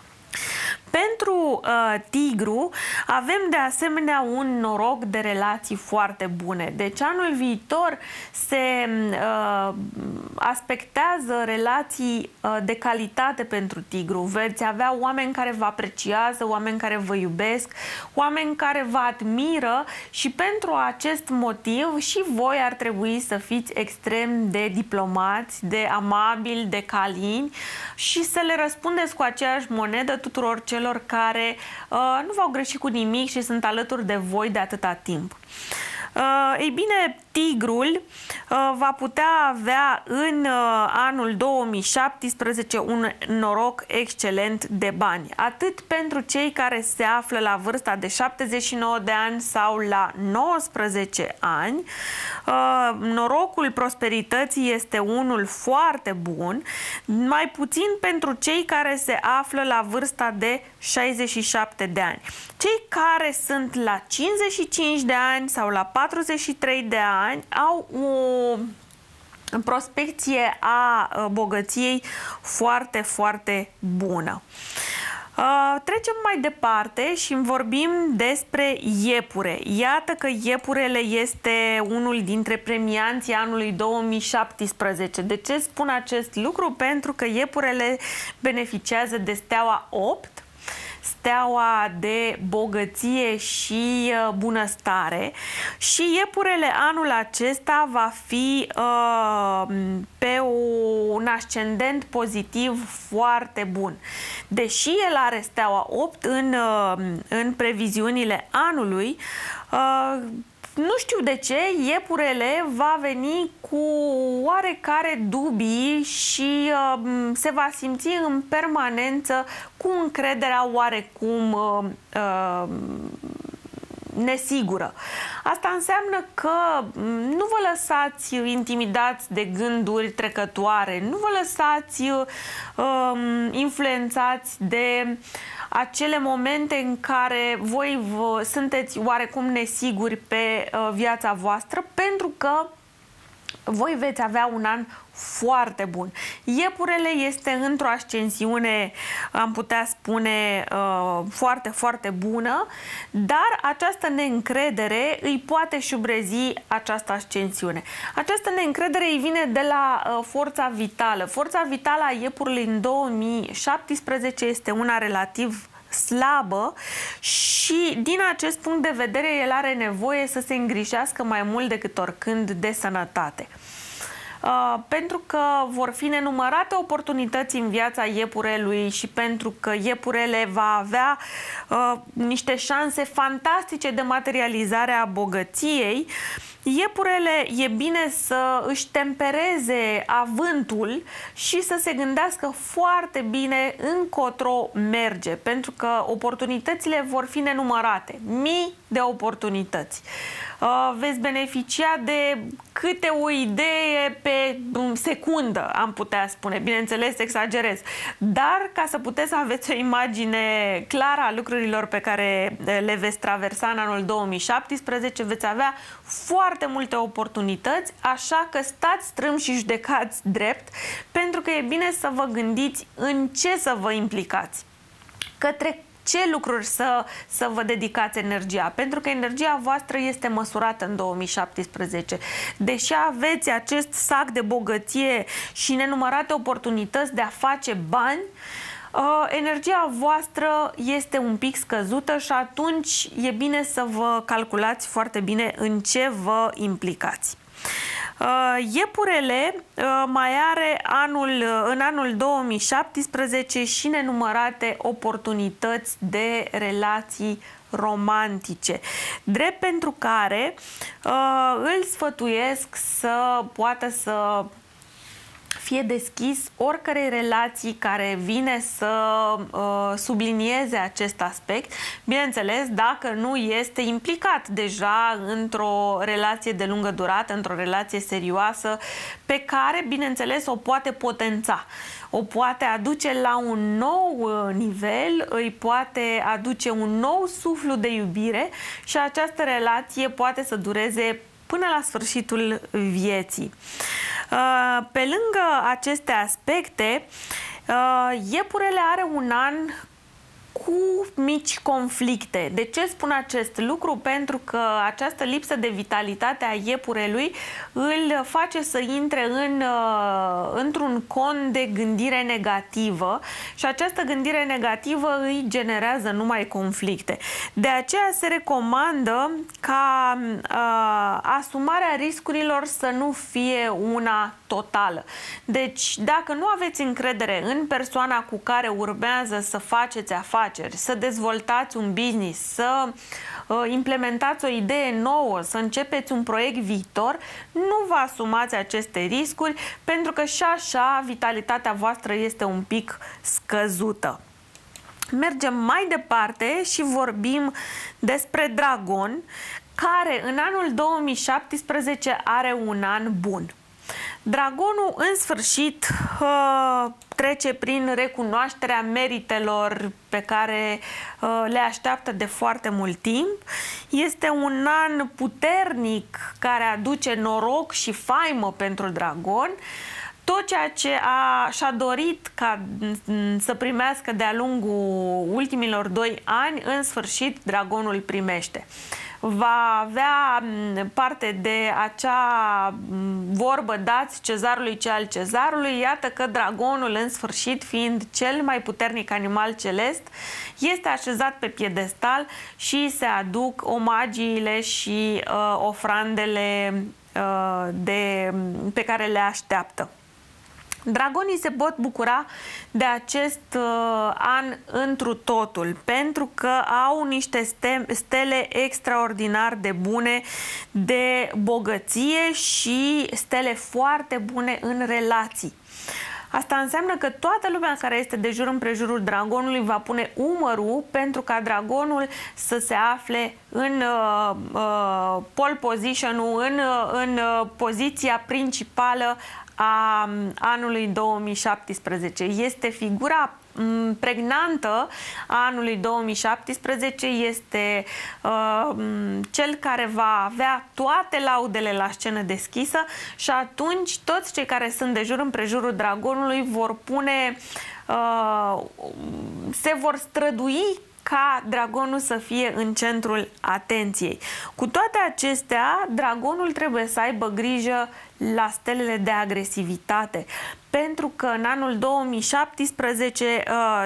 Pentru uh, tigru avem de asemenea un noroc de relații foarte bune. Deci anul viitor se uh, aspectează relații uh, de calitate pentru tigru. Veți avea oameni care vă apreciază, oameni care vă iubesc, oameni care vă admiră și pentru acest motiv și voi ar trebui să fiți extrem de diplomați, de amabili, de calini și să le răspundeți cu aceeași monedă tuturor celor care uh, nu v-au greșit cu nimic și sunt alături de voi de atâta timp. Uh, ei bine, tigrul uh, va putea avea în uh, anul două mii șaptesprezece un noroc excelent de bani, atât pentru cei care se află la vârsta de șaptezeci și nouă de ani sau la nouăsprezece ani. Uh, norocul prosperității este unul foarte bun, mai puțin pentru cei care se află la vârsta de șaizeci și șapte de ani. Cei care sunt la cincizeci și cinci de ani sau la patruzeci și trei de ani au o prospecție a bogăției foarte, foarte bună. Trecem mai departe și vorbim despre iepure. Iată că iepurele este unul dintre premianții anului două mii șaptesprezece. De ce spun acest lucru? Pentru că iepurele beneficiază de steaua opt, steaua de bogăție și bunăstare și iepurele anul acesta va fi uh, pe o, un ascendent pozitiv foarte bun. Deși el are steaua opt în, uh, în previziunile anului, uh, nu știu de ce, iepurele va veni cu oarecare dubii și uh, se va simți în permanență cu încrederea oarecum uh, uh, nesigură. Asta înseamnă că nu vă lăsați intimidați de gânduri trecătoare, nu vă lăsați uh, influențați de acele momente în care voi vă, sunteți oarecum nesiguri pe uh, viața voastră, pentru că voi veți avea un an foarte bun. Iepurele este într-o ascensiune, am putea spune, uh, foarte, foarte bună, dar această neîncredere îi poate șubrezi această ascensiune. Această neîncredere îi vine de la uh, forța vitală. Forța vitală a iepurului în două mii șaptesprezece este una relativ slabă și din acest punct de vedere el are nevoie să se îngrijească mai mult decât oricând de sănătate. Uh, pentru că vor fi nenumărate oportunități în viața iepurelui și pentru că iepurele va avea uh, niște șanse fantastice de materializare a bogăției, Iepurele e bine să își tempereze avântul și să se gândească foarte bine încotro merge, pentru că oportunitățile vor fi nenumărate, mii de oportunități. Veți beneficia de câte o idee pe secundă, am putea spune. Bineînțeles, exagerez. Dar ca să puteți să aveți o imagine clară a lucrurilor pe care le veți traversa în anul două mii șaptesprezece, veți avea foarte multe oportunități, așa că stați strâm și judecați drept, pentru că e bine să vă gândiți în ce să vă implicați. Către ce lucruri să, să vă dedicați energia, pentru că energia voastră este măsurată în două mii șaptesprezece. Deși aveți acest sac de bogăție și nenumărate oportunități de a face bani, energia voastră este un pic scăzută și atunci e bine să vă calculați foarte bine în ce vă implicați. Iepurele mai are anul, în anul două mii șaptesprezece și nenumărate oportunități de relații romantice, drept pentru care îl sfătuiesc să poată să fie deschis oricărei relații care vine să uh, sublinieze acest aspect, bineînțeles, dacă nu este implicat deja într-o relație de lungă durată, într-o relație serioasă, pe care, bineînțeles, o poate potența. O poate aduce la un nou nivel, îi poate aduce un nou suflu de iubire și această relație poate să dureze până la sfârșitul vieții. Pe lângă aceste aspecte, iepurele are un an cu mici conflicte. De ce spun acest lucru? Pentru că această lipsă de vitalitate a iepurelui îl face să intre în, într-un con de gândire negativă și această gândire negativă îi generează numai conflicte. De aceea se recomandă ca uh, asumarea riscurilor să nu fie una totală. Deci, dacă nu aveți încredere în persoana cu care urmează să faceți afaceri, să dezvoltați un business, să uh, implementați o idee nouă, să începeți un proiect viitor, nu vă asumați aceste riscuri, pentru că și așa vitalitatea voastră este un pic scăzută. Mergem mai departe și vorbim despre Dragon, care în anul două mii șaptesprezece are un an bun. Dragonul, în sfârșit, trece prin recunoașterea meritelor pe care le așteaptă de foarte mult timp. Este un an puternic care aduce noroc și faimă pentru Dragon. Tot ceea ce a, și-a dorit ca să primească de-a lungul ultimilor doi ani, în sfârșit, Dragonul primește. Va avea parte de acea vorbă, dați cezarului ce al cezarului. Iată că Dragonul, în sfârșit, fiind cel mai puternic animal celest, este așezat pe piedestal și se aduc omagiile și uh, ofrandele uh, de, pe care le așteaptă. Dragonii se pot bucura de acest uh, an întru totul, pentru că au niște stele extraordinar de bune de bogăție și stele foarte bune în relații. Asta înseamnă că toată lumea care este de jur împrejurul Dragonului va pune umărul pentru ca Dragonul să se afle în uh, uh, pole position-ul, în, uh, în uh, poziția principală a anului două mii șaptesprezece. Este figura pregnantă a anului două mii șaptesprezece, este uh, cel care va avea toate laudele la scenă deschisă și atunci toți cei care sunt de jur împrejurul Dragonului vor pune, uh, se vor strădui ca Dragonul să fie în centrul atenției. Cu toate acestea, Dragonul trebuie să aibă grijă la stelele de agresivitate, pentru că în anul două mii șaptesprezece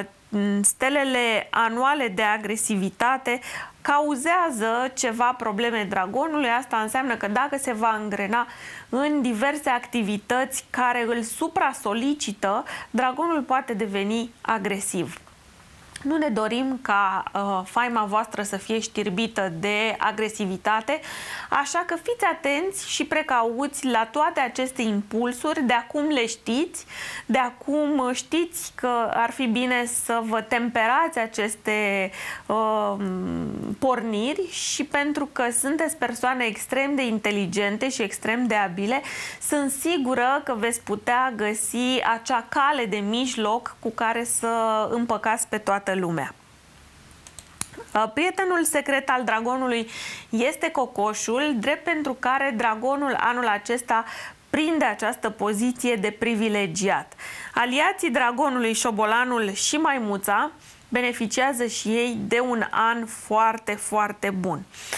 stelele anuale de agresivitate cauzează ceva probleme Dragonului. Asta înseamnă că dacă se va îngrena în diverse activități care îl supra-solicită, Dragonul poate deveni agresiv. Nu ne dorim ca uh, faima voastră să fie știrbită de agresivitate, așa că fiți atenți și precauți la toate aceste impulsuri. De acum le știți, de acum știți că ar fi bine să vă temperați aceste uh, porniri și pentru că sunteți persoane extrem de inteligente și extrem de abile, sunt sigură că veți putea găsi acea cale de mijloc cu care să împăcați pe toată lumea. Prietenul secret al dragonului este cocoșul, drept pentru care dragonul anul acesta prinde această poziție de privilegiat. Aliații dragonului, șobolanul și maimuța, beneficiază și ei de un an foarte, foarte bun.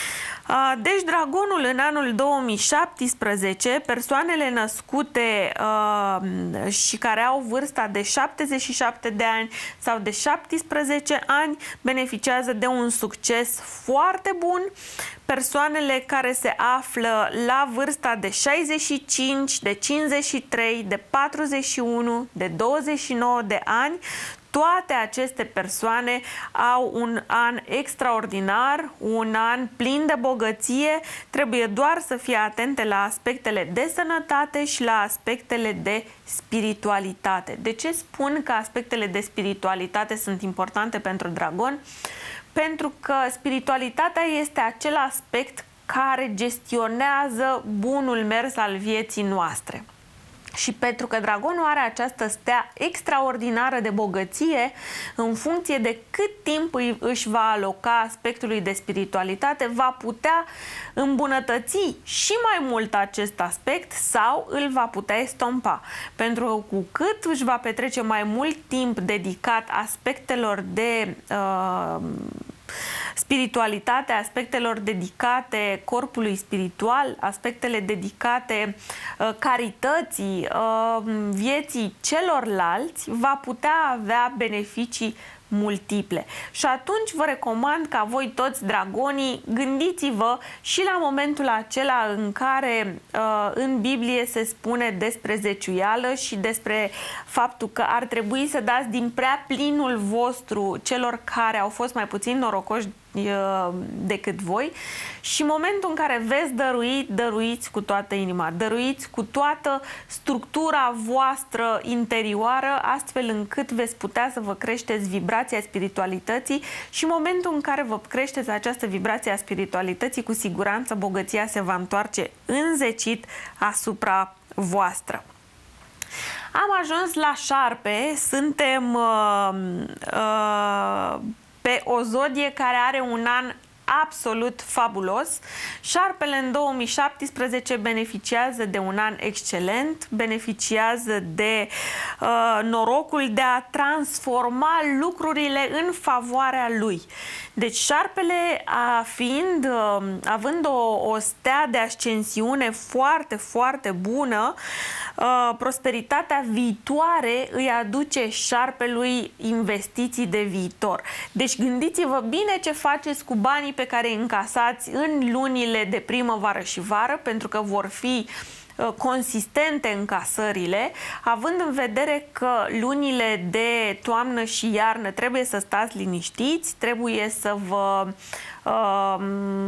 Deci dragonul în anul două mii șaptesprezece, persoanele născute uh, și care au vârsta de șaptezeci și șapte de ani sau de șaptesprezece ani beneficiază de un succes foarte bun. Persoanele care se află la vârsta de șaizeci și cinci, de cincizeci și trei, de patruzeci și unu, de douăzeci și nouă de ani, toate aceste persoane au un an extraordinar, un an plin de bogăție. Trebuie doar să fie atente la aspectele de sănătate și la aspectele de spiritualitate. De ce spun că aspectele de spiritualitate sunt importante pentru dragon? Pentru că spiritualitatea este acel aspect care gestionează bunul mers al vieții noastre. Și pentru că dragonul are această stea extraordinară de bogăție, în funcție de cât timp își va aloca aspectului de spiritualitate, va putea îmbunătăți și mai mult acest aspect sau îl va putea estompa. Pentru că cu cât își va petrece mai mult timp dedicat aspectelor de uh, spiritualitate, aspectelor dedicate corpului spiritual, aspectele dedicate uh, carității, uh, vieții celorlalți, va putea avea beneficii multiple. Și atunci vă recomand ca voi toți dragonii, gândiți-vă și la momentul acela în care uh, în Biblie se spune despre zeciuială și despre faptul că ar trebui să dați din prea plinul vostru celor care au fost mai puțin norocoși decât voi și în momentul în care veți dărui, dăruiți cu toată inima, dăruiți cu toată structura voastră interioară, astfel încât veți putea să vă creșteți vibrația spiritualității și în momentul în care vă creșteți această vibrație a spiritualității, cu siguranță bogăția se va întoarce înzecit asupra voastră. Am ajuns la șarpe, suntem uh, uh, pe o zodie care are un an absolut fabulos. Șarpele în două mii șaptesprezece beneficiază de un an excelent, beneficiază de uh, norocul de a transforma lucrurile în favoarea lui. Deci șarpele, a fiind, uh, având o, o stea de ascensiune foarte, foarte bună, uh, prosperitatea viitoare îi aduce șarpelui investiții de viitor. Deci gândiți-vă bine ce faceți cu banii pe care îi încasați în lunile de primăvară și vară, pentru că vor fi consistente încasările, având în vedere că lunile de toamnă și iarnă trebuie să stați liniștiți, trebuie să vă uh,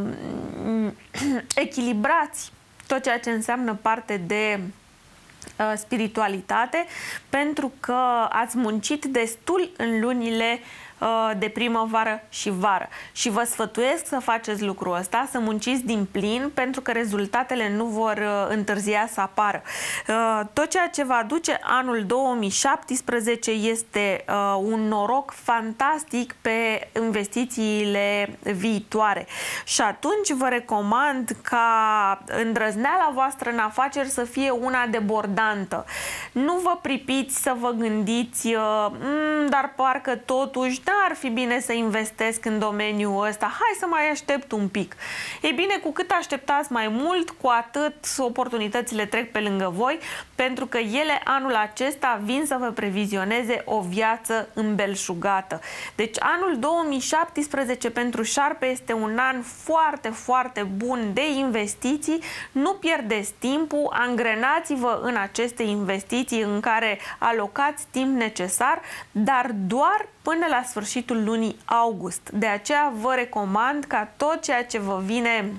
echilibrați tot ceea ce înseamnă parte de uh, spiritualitate, pentru că ați muncit destul în lunile de primăvară și vară. Și vă sfătuiesc să faceți lucrul ăsta, să munciți din plin, pentru că rezultatele nu vor întârzia să apară. Tot ceea ce va aduce anul două mii șaptesprezece este un noroc fantastic pe investițiile viitoare. Și atunci vă recomand ca îndrăzneala voastră în afaceri să fie una debordantă. Nu vă pripiți să vă gândiți mm, dar parcă totuși n-ar fi bine să investesc în domeniul ăsta, hai să mai aștept un pic. Ei bine, cu cât așteptați mai mult, cu atât oportunitățile trec pe lângă voi, pentru că ele anul acesta vin să vă previzioneze o viață îmbelșugată. Deci anul două mii șaptesprezece pentru șarpe este un an foarte, foarte bun de investiții. Nu pierdeți timpul, angrenați-vă în aceste investiții investiții în care alocați timp necesar, dar doar până la sfârșitul lunii august. De aceea vă recomand ca tot ceea ce vă vine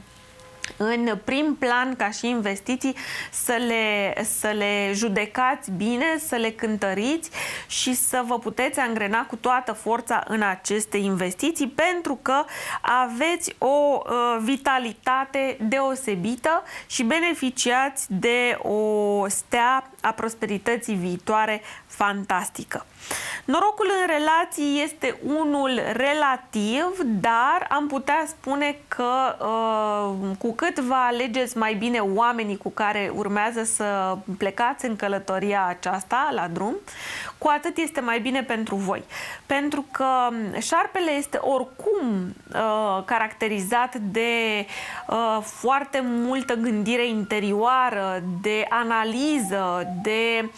în prim plan ca și investiții să le, să le judecați bine, să le cântăriți și să vă puteți angrena cu toată forța în aceste investiții, pentru că aveți o uh, vitalitate deosebită și beneficiați de o stea a prosperității viitoare fantastică. Norocul în relații este unul relativ, dar am putea spune că uh, cu cât vă alegeți mai bine oamenii cu care urmează să plecați în călătoria aceasta la drum, cu atât este mai bine pentru voi. Pentru că șarpele este oricum uh, caracterizat de uh, foarte multă gândire interioară, de analiză, de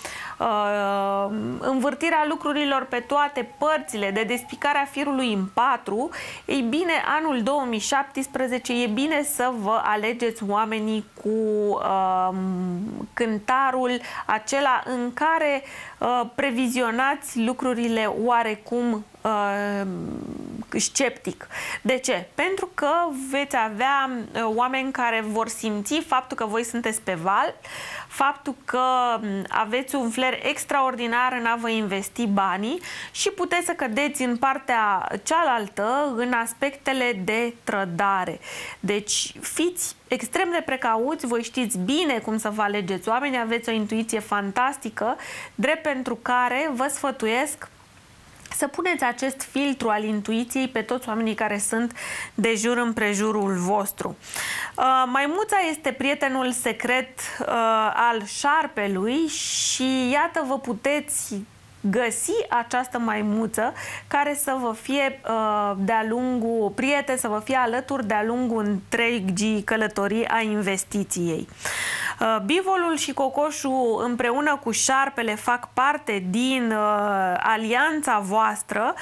uh, învârtirea lucrurilor pe toate părțile, de despicarea firului în patru. Ei bine, anul două mii șaptesprezece e bine să vă alegeți oamenii cu uh, cântarul acela în care uh, previzionați lucrurile oarecum uh, sceptic. De ce? Pentru că veți avea uh, oameni care vor simți faptul că voi sunteți pe val, faptul că aveți un flair extraordinar în a vă investi banii și puteți să cădeți în partea cealaltă în aspectele de trădare. Deci fiți extrem de precauți, voi știți bine cum să vă alegeți oameni, aveți o intuiție fantastică, drept pentru care vă sfătuiesc să puneți acest filtru al intuiției pe toți oamenii care sunt de jur împrejurul vostru. Uh, maimuța este prietenul secret uh, al șarpelui și iată vă puteți găsi această maimuță care să vă fie uh, de-a lungul, prieten, să vă fie alături de-a lungul întregii călătorii a investiției. Uh, bivolul și cocoșul împreună cu șarpele fac parte din uh, alianța voastră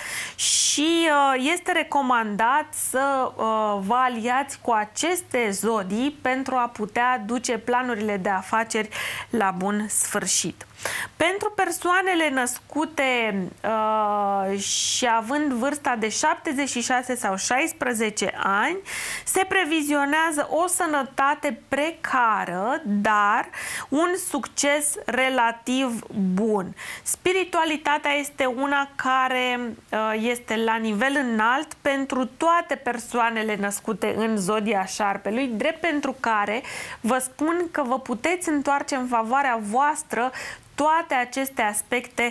și uh, este recomandat să uh, vă aliați cu aceste zodii pentru a putea duce planurile de afaceri la bun sfârșit. Pentru persoanele născute uh, și având vârsta de șaptezeci și șase sau șaisprezece ani, se previzionează o sănătate precară, dar un succes relativ bun. Spiritualitatea este una care uh, este la nivel înalt pentru toate persoanele născute în zodia șarpelui, drept pentru care vă spun că vă puteți întoarce în favoarea voastră toate aceste aspecte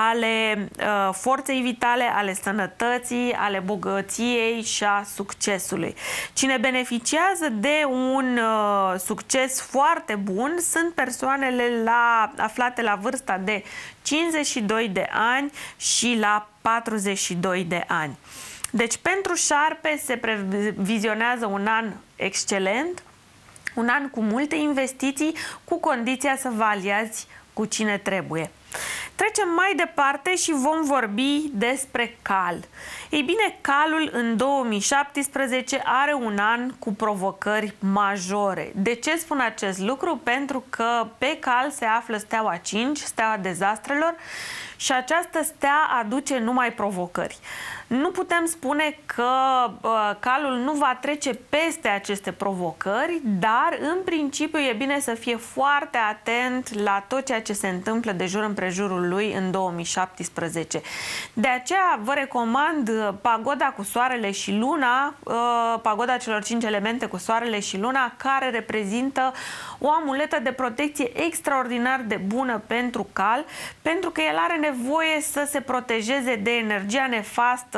ale uh, forței vitale, ale sănătății, ale bogăției și a succesului. Cine beneficiază de un uh, succes foarte bun sunt persoanele la, aflate la vârsta de cincizeci și doi de ani și la patruzeci și doi de ani. Deci pentru șarpe se previzionează un an excelent, un an cu multe investiții, cu condiția să vă aliați cu cine trebuie. Trecem mai departe și vom vorbi despre cal. Ei bine, calul în două mii șaptesprezece are un an cu provocări majore. De ce spun acest lucru? Pentru că pe cal se află steaua cinci, steaua dezastrelor, și această stea aduce numai provocări. Nu putem spune că uh, calul nu va trece peste aceste provocări, dar în principiu e bine să fie foarte atent la tot ceea ce se întâmplă de jur împrejurul lui în două mii șaptesprezece. De aceea vă recomand pagoda cu soarele și luna, uh, pagoda celor cinci elemente cu soarele și luna, care reprezintă o amuletă de protecție extraordinar de bună pentru cal, pentru că el are nevoie să se protejeze de energia nefastă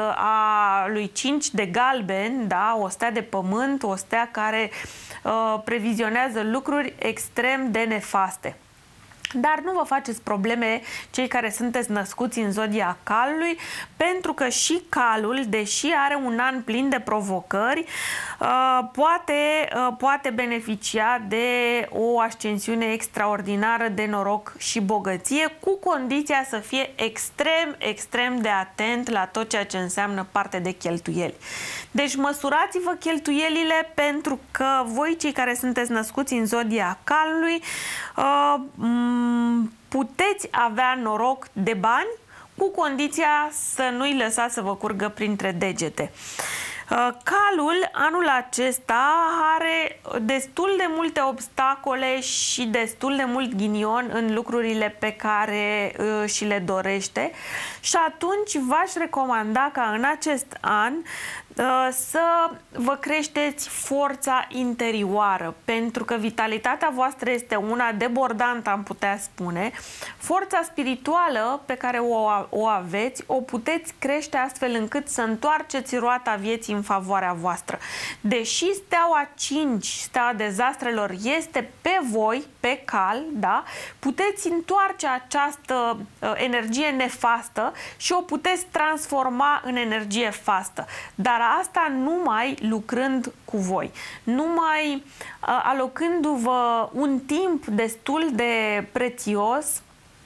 a lui cinci de galben, da? O stea de pământ, o stea care uh, previzionează lucruri extrem de nefaste. Dar nu vă faceți probleme cei care sunteți născuți în zodia calului, pentru că și calul, deși are un an plin de provocări, poate, poate beneficia de o ascensiune extraordinară de noroc și bogăție, cu condiția să fie extrem, extrem de atent la tot ceea ce înseamnă parte de cheltuieli. Deci măsurați-vă cheltuielile, pentru că voi, cei care sunteți născuți în zodia calului, puteți avea noroc de bani, cu condiția să nu-i lăsați să vă curgă printre degete. Calul anul acesta are destul de multe obstacole și destul de mult ghinion în lucrurile pe care uh, și le dorește, și atunci v-aș recomanda ca în acest an uh, să vă creșteți forța interioară, pentru că vitalitatea voastră este una debordantă, am putea spune. Forța spirituală pe care o, o aveți, o puteți crește astfel încât să întoarceți roata vieții în favoarea voastră. Deși steaua cinci, steaua dezastrelor, este pe voi, pe cal, da? Puteți întoarce această uh, energie nefastă și o puteți transforma în energie fastă. Dar asta numai lucrând cu voi, numai uh, alocându-vă un timp destul de prețios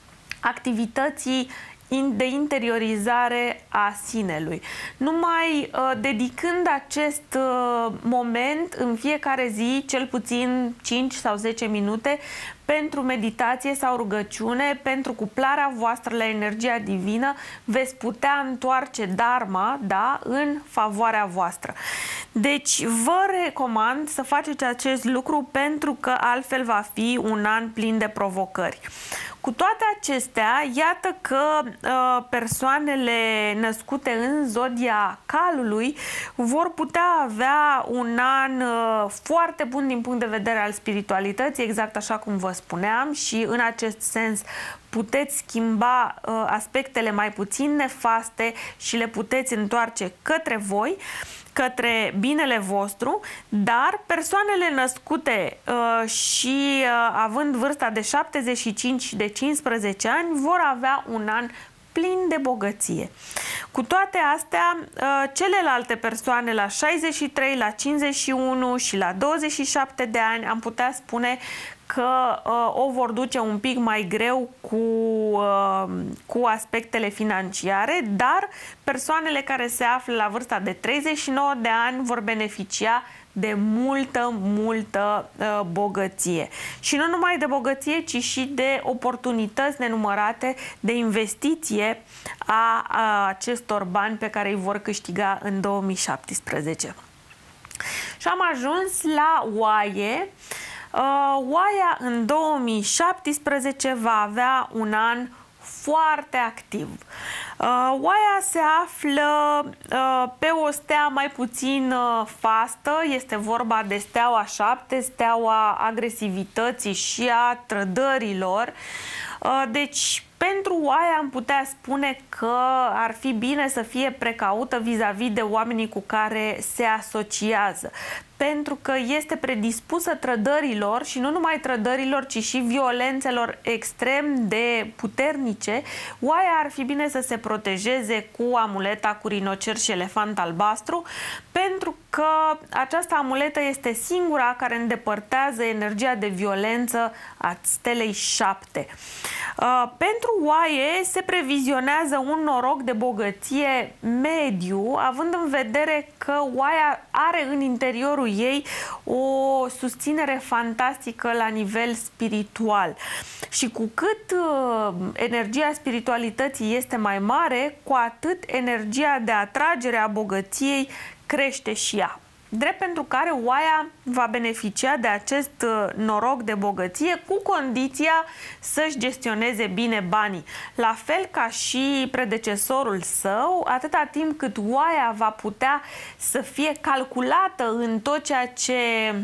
activității de interiorizare a sinelui. Numai uh, dedicând acest uh, moment în fiecare zi, cel puțin cinci sau zece minute, pentru meditație sau rugăciune, pentru cuplarea voastră la energia divină, veți putea întoarce dharma, da, în favoarea voastră. Deci vă recomand să faceți acest lucru, pentru că altfel va fi un an plin de provocări. Cu toate acestea, iată că uh, persoanele născute în zodia calului vor putea avea un an uh, foarte bun din punct de vedere al spiritualității, exact așa cum vă spuneam, și în acest sens puteți schimba uh, aspectele mai puțin nefaste și le puteți întoarce către voi, către binele vostru. Dar persoanele născute uh, și uh, având vârsta de șaptezeci și cinci și de cincisprezece ani vor avea un an plin de bogăție. Cu toate astea, uh, celelalte persoane la șaizeci și trei, la cincizeci și unu și la douăzeci și șapte de ani, am putea spune că uh, o vor duce un pic mai greu cu, uh, cu aspectele financiare, dar persoanele care se află la vârsta de treizeci și nouă de ani vor beneficia de multă, multă uh, bogăție. Și nu numai de bogăție, ci și de oportunități nenumărate de investiție a, a acestor bani pe care îi vor câștiga în două mii șaptesprezece. Și am ajuns la oaie. Uh, oaia în două mii șaptesprezece va avea un an foarte activ. Uh, oaia se află uh, pe o stea mai puțin uh, fastă, este vorba de steaua șapte, steaua agresivității și a trădărilor. Uh, deci, pentru oaia am putea spune că ar fi bine să fie precaută vis-a-vis de oamenii cu care se asociază, pentru că este predispusă trădărilor, și nu numai trădărilor, ci și violențelor extrem de puternice. Oaia ar fi bine să se protejeze cu amuleta cu rinocer și elefant albastru, pentru că această amuletă este singura care îndepărtează energia de violență a stelei șapte. Uh, pentru oaie se previzionează un noroc de bogăție mediu, având în vedere că oaia are în interiorul ei o susținere fantastică la nivel spiritual. Și cu cât uh, energia spiritualității este mai mare, cu atât energia de atragere a bogăției crește și ea. Drept pentru care oaia va beneficia de acest noroc de bogăție, cu condiția să-și gestioneze bine banii. La fel ca și predecesorul său, atâta timp cât oaia va putea să fie calculată în tot ceea ce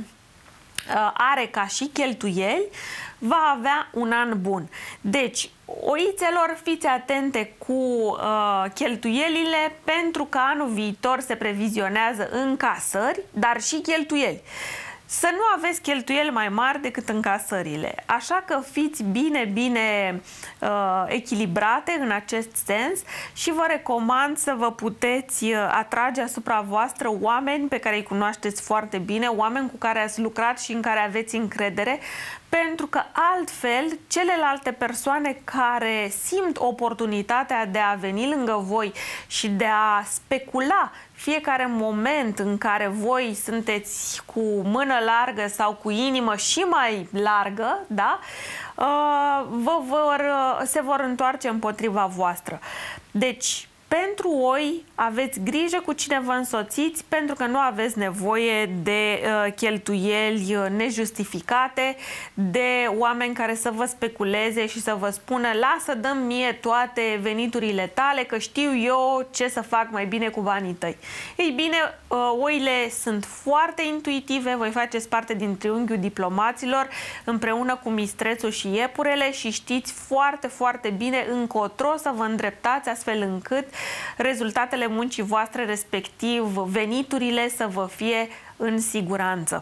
are ca și cheltuieli, va avea un an bun. Deci, oițelor, fiți atente cu uh, cheltuielile, pentru că anul viitor se previzionează încasări, dar și cheltuieli. Să nu aveți cheltuieli mai mari decât încasările. Așa că fiți bine, bine uh, echilibrate în acest sens și vă recomand să vă puteți uh, atrage asupra voastră oameni pe care îi cunoașteți foarte bine, oameni cu care ați lucrat și în care aveți încredere, pentru că altfel celelalte persoane care simt oportunitatea de a veni lângă voi și de a specula fiecare moment în care voi sunteți cu mână largă sau cu inimă și mai largă, da? vă vor, se vor întoarce împotriva voastră. Deci, pentru oi, aveți grijă cu cine vă însoțiți, pentru că nu aveți nevoie de uh, cheltuieli nejustificate, de oameni care să vă speculeze și să vă spună: lasă, dă mie toate veniturile tale, că știu eu ce să fac mai bine cu banii tăi. Ei bine, uh, oile sunt foarte intuitive, voi faceți parte din triunghiul diplomaților împreună cu mistrețul și iepurele și știți foarte, foarte bine încotro să vă îndreptați, astfel încât rezultatele muncii voastre, respectiv veniturile, să vă fie în siguranță.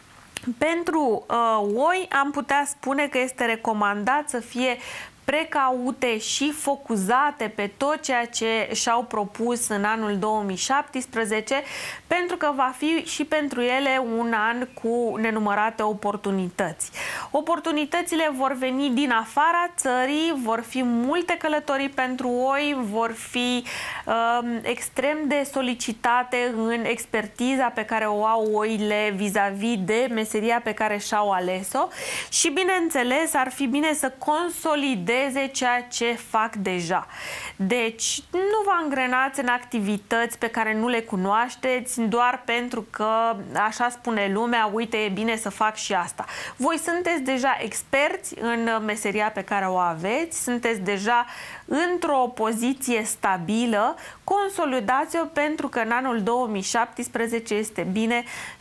Pentru uh, oi am putea spune că este recomandat să fie precaute și focuzate pe tot ceea ce și-au propus în anul două mii șaptesprezece, pentru că va fi și pentru ele un an cu nenumărate oportunități. Oportunitățile vor veni din afara țării, vor fi multe călătorii pentru oi, vor fi uh, extrem de solicitate în expertiza pe care o au oile vis-a-vis de meseria pe care și-au ales-o și, bineînțeles, ar fi bine să consolideze ceea ce fac deja. Deci, nu vă angrenați în activități pe care nu le cunoașteți doar pentru că așa spune lumea: uite, e bine să fac și asta. Voi sunteți deja experți în meseria pe care o aveți, sunteți deja într-o poziție stabilă, consolidați-o, pentru că în anul două mii șaptesprezece este bine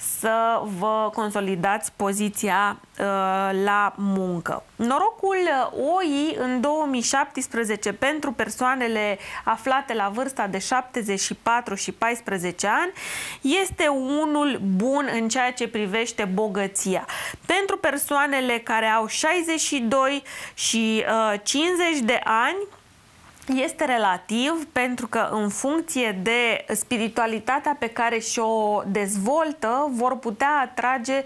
să vă consolidați poziția uh, la muncă. Norocul oii în două mii șaptesprezece pentru persoanele aflate la vârsta de șaptezeci și patru și paisprezece ani este unul bun în ceea ce privește bogăția. Pentru persoanele care au șaizeci și doi și uh, cincizeci de ani este relativ, pentru că în funcție de spiritualitatea pe care și-o dezvoltă vor putea atrage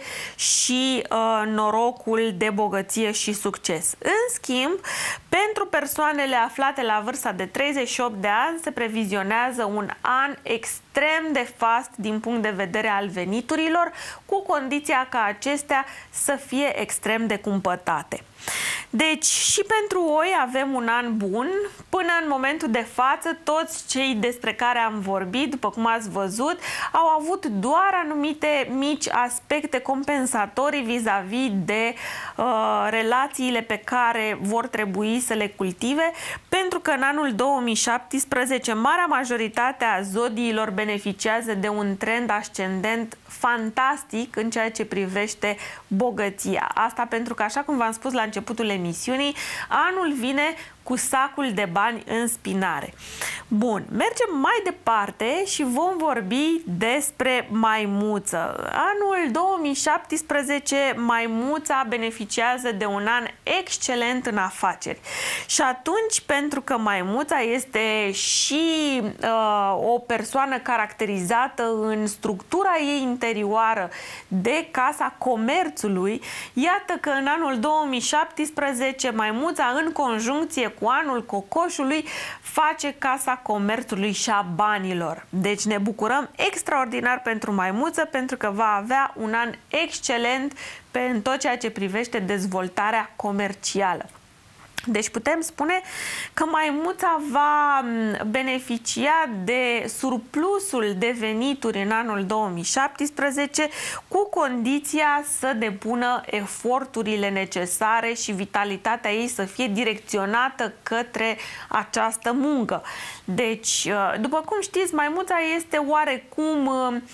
și uh, norocul de bogăție și succes. În schimb, pentru persoanele aflate la vârsta de treizeci și opt de ani se previzionează un an extrem de fast din punct de vedere al veniturilor, cu condiția ca acestea să fie extrem de cumpătate. Deci și pentru oi avem un an bun. Până în momentul de față, toți cei despre care am vorbit, după cum ați văzut, au avut doar anumite mici aspecte compensatorii vis-a-vis de uh, relațiile pe care vor trebui să le cultive, pentru că în anul două mii șaptesprezece marea majoritate a zodiilor beneficiază de un trend ascendent fantastic în ceea ce privește bogăția. Asta pentru că, așa cum v-am spus la începutul emisiunii, anul vine cu sacul de bani în spinare. Bun, mergem mai departe și vom vorbi despre maimuță. Anul două mii șaptesprezece, maimuța beneficiază de un an excelent în afaceri. Și atunci, pentru că maimuța este și uh, o persoană caracterizată în structura ei interioară de Casa Comerțului, iată că în anul două mii șaptesprezece maimuța, în conjuncție cu anul cocoșului, face Casa Comerțului și a banilor. Deci ne bucurăm extraordinar pentru maimuță, pentru că va avea un an excelent pe tot ceea ce privește dezvoltarea comercială. Deci putem spune că maimuța va beneficia de surplusul de venituri în anul două mii șaptesprezece, cu condiția să depună eforturile necesare și vitalitatea ei să fie direcționată către această muncă. Deci, după cum știți, maimuța este oarecum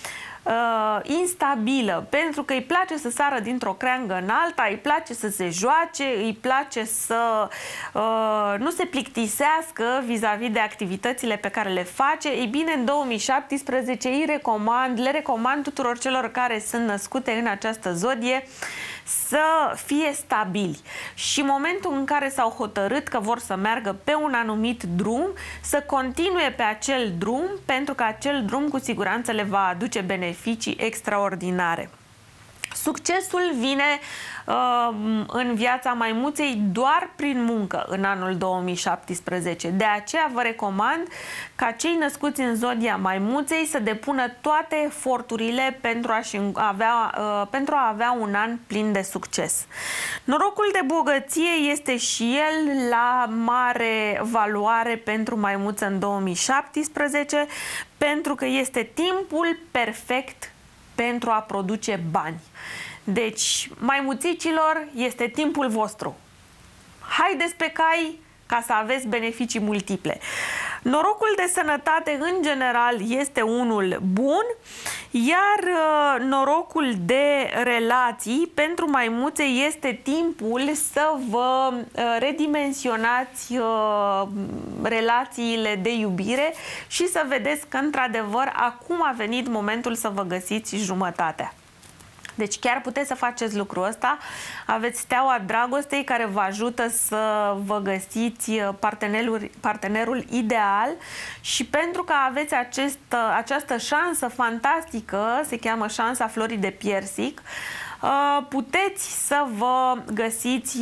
Uh, instabilă, pentru că îi place să sară dintr-o creangă în alta, îi place să se joace, îi place să uh, nu se plictisească vis-a-vis de activitățile pe care le face. Ei bine, în două mii șaptesprezece îi recomand, le recomand tuturor celor care sunt născute în această zodie să fie stabili și în momentul în care s-au hotărât că vor să meargă pe un anumit drum, să continue pe acel drum, pentru că acel drum cu siguranță le va aduce beneficii extraordinare. Succesul vine uh, în viața maimuței doar prin muncă în anul două mii șaptesprezece. De aceea vă recomand ca cei născuți în zodia maimuței să depună toate eforturile pentru a, avea, uh, pentru a avea un an plin de succes. Norocul de bogăție este și el la mare valoare pentru maimuță în două mii șaptesprezece, pentru că este timpul perfect pentru a produce bani. Deci, maimuțicilor, este timpul vostru. Haideți pe cai ca să aveți beneficii multiple. Norocul de sănătate, în general, este unul bun, iar uh, norocul de relații pentru maimuțe este timpul să vă uh, redimensionați uh, relațiile de iubire și să vedeți că, într-adevăr, acum a venit momentul să vă găsiți jumătatea. Deci chiar puteți să faceți lucrul ăsta. Aveți steaua dragostei care vă ajută să vă găsiți partenerul, partenerul ideal și pentru că aveți acest, această șansă fantastică, se cheamă șansa florii de piersic, puteți să vă găsiți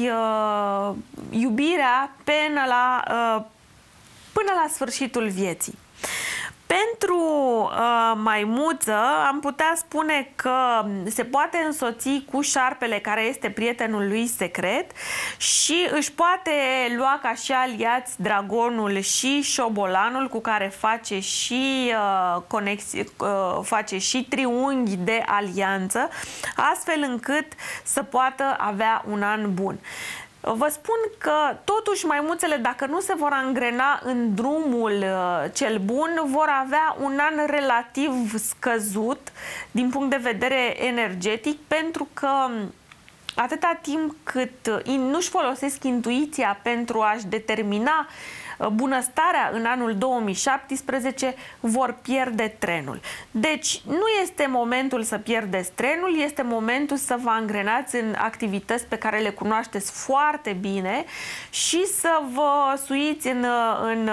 iubirea până la, până la sfârșitul vieții. Pentru uh, maimuță am putea spune că se poate însoți cu șarpele care este prietenul lui secret și își poate lua ca și aliați dragonul și șobolanul cu care face și, uh, conexi, uh, face și triunghi de alianță, astfel încât să poată avea un an bun. Vă spun că, totuși, maimuțele, dacă nu se vor angrena în drumul uh, cel bun, vor avea un an relativ scăzut din punct de vedere energetic, pentru că atâta timp cât nu-și folosesc intuiția pentru a-și determina bunăstarea în anul două mii șaptesprezece, vor pierde trenul. Deci nu este momentul să pierdeți trenul, este momentul să vă angrenați în activități pe care le cunoașteți foarte bine și să vă suiți în, în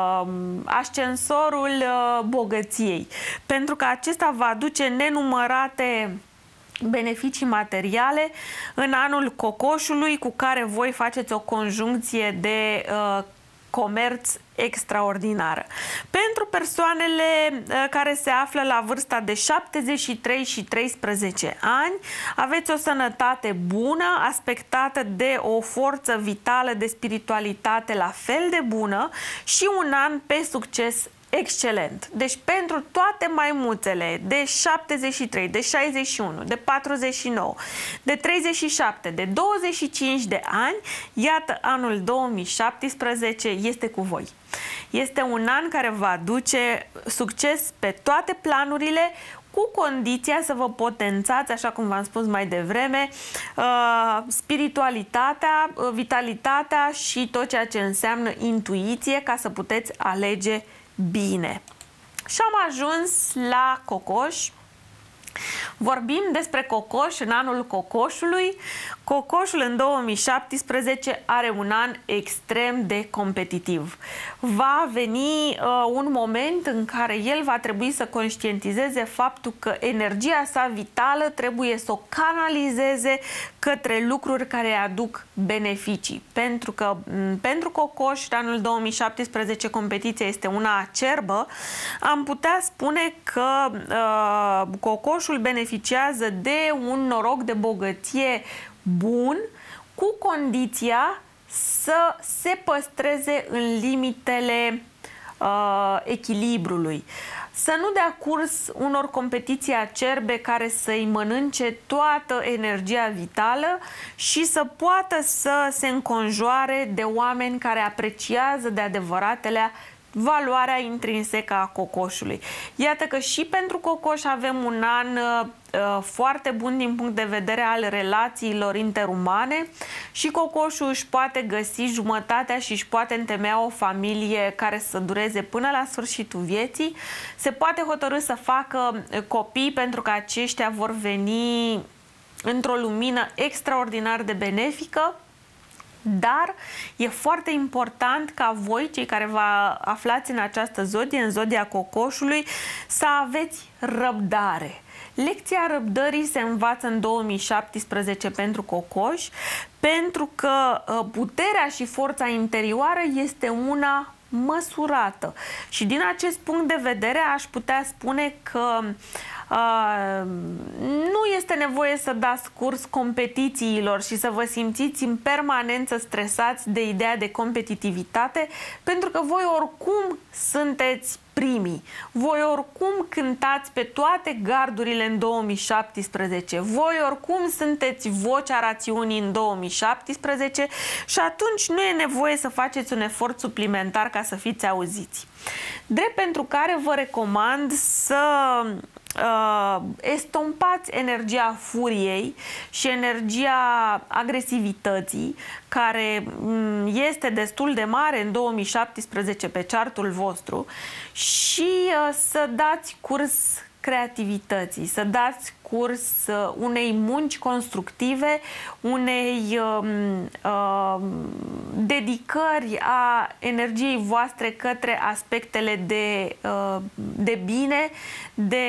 ascensorul bogăției, pentru că acesta va aduce nenumărate beneficii materiale în anul cocoșului, cu care voi faceți o conjuncție de uh, comerț extraordinară. Pentru persoanele uh, care se află la vârsta de șaptezeci și trei și treisprezece ani, aveți o sănătate bună, aspectată de o forță vitală de spiritualitate la fel de bună și un an pe succes excelent. Deci pentru toate maimuțele de șaptezeci și trei, de șaizeci și unu, de patruzeci și nouă, de treizeci și șapte, de douăzeci și cinci de ani, iată, anul două mii șaptesprezece este cu voi. Este un an care va aduce succes pe toate planurile, cu condiția să vă potențați, așa cum v-am spus mai devreme, spiritualitatea, vitalitatea și tot ceea ce înseamnă intuiție, ca să puteți alege bine. Și am ajuns la cocoș. Vorbim despre cocoș în anul cocoșului. Cocoșul în două mii șaptesprezece are un an extrem de competitiv. Va veni uh, un moment în care el va trebui să conștientizeze faptul că energia sa vitală trebuie să o canalizeze către lucruri care aduc beneficii. Pentru că pentru cocoș, în anul două mii șaptesprezece, competiția este una acerbă. Am putea spune că uh, cocoșul beneficiază de un noroc de bogăție bun, cu condiția să se păstreze în limitele uh, echilibrului. Să nu dea curs unor competiții acerbe care să-i mănânce toată energia vitală și să poată să se înconjoare de oameni care apreciază de adevăratele valoarea intrinsecă a cocoșului. Iată că și pentru cocoș avem un an uh, foarte bun din punct de vedere al relațiilor interumane și cocoșul își poate găsi jumătatea și își poate întemeia o familie care să dureze până la sfârșitul vieții. Se poate hotărî să facă copii, pentru că aceștia vor veni într-o lumină extraordinar de benefică. Dar e foarte important ca voi, cei care vă aflați în această zodie, în zodia cocoșului, să aveți răbdare. Lecția răbdării se învață în două mii șaptesprezece pentru cocoși, pentru că puterea și forța interioară este una măsurată. Și din acest punct de vedere aș putea spune că uh, nu este nevoie să dați curs competițiilor și să vă simțiți în permanență stresați de ideea de competitivitate, pentru că voi oricum sunteți primii. Voi oricum cântați pe toate gardurile în două mii șaptesprezece. Voi oricum sunteți vocea rațiunii în două mii șaptesprezece și atunci nu e nevoie să faceți un efort suplimentar ca să fiți auziți. Drept pentru care vă recomand să uh, estompați energia furiei și energia agresivității, care este destul de mare în două mii șaptesprezece pe chartul vostru, și uh, să dați curs creativității, să dați curs uh, unei munci constructive, unei uh, uh, dedicări a energiei voastre către aspectele de, uh, de bine, de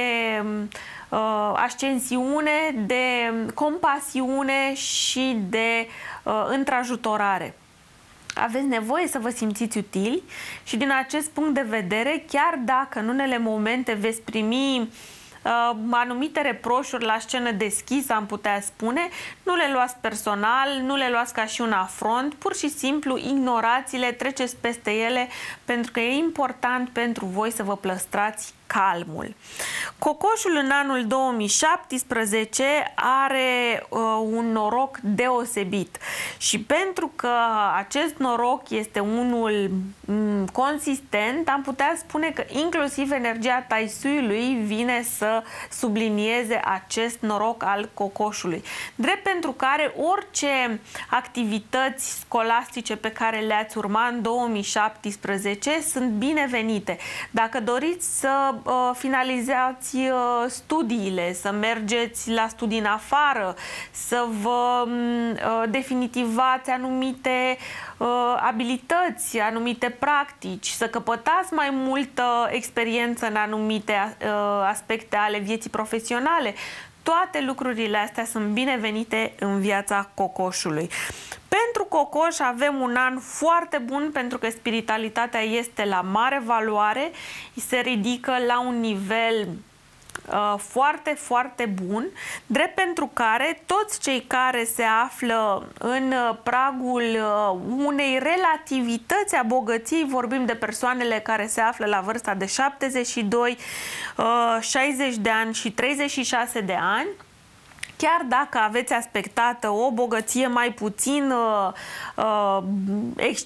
uh, ascensiune, de compasiune și de uh, întrajutorare. Aveți nevoie să vă simțiți utili și din acest punct de vedere, chiar dacă în unele momente veți primi uh, anumite reproșuri la scenă deschisă, am putea spune, nu le luați personal, nu le luați ca și un afront, pur și simplu ignorați-le, treceți peste ele, pentru că e important pentru voi să vă plăstrați calmul. Cocoșul în anul două mii șaptesprezece are uh, un noroc deosebit și pentru că acest noroc este unul mm, consistent, am putea spune că inclusiv energia taisuiului vine să sublinieze acest noroc al cocoșului. Drept pentru care orice activități scolastice pe care le-ați urma în două mii șaptesprezece sunt binevenite. Dacă doriți să uh, finalizați uh, studiile, să mergeți la studii în afară, să vă uh, definitivați anumite uh, abilități, anumite practici, să căpătați mai multă experiență în anumite uh, aspecte ale vieții profesionale, toate lucrurile astea sunt binevenite în viața cocoșului. Pentru cocoș avem un an foarte bun, pentru că spiritualitatea este la mare valoare, se ridică la un nivel uh, foarte, foarte bun, drept pentru care toți cei care se află în pragul uh, unei relativități a bogăției, vorbim de persoanele care se află la vârsta de șaptezeci și doi, uh, șaizeci de ani și treizeci și șase de ani, chiar dacă aveți aspectată o bogăție mai puțin uh, uh, ex,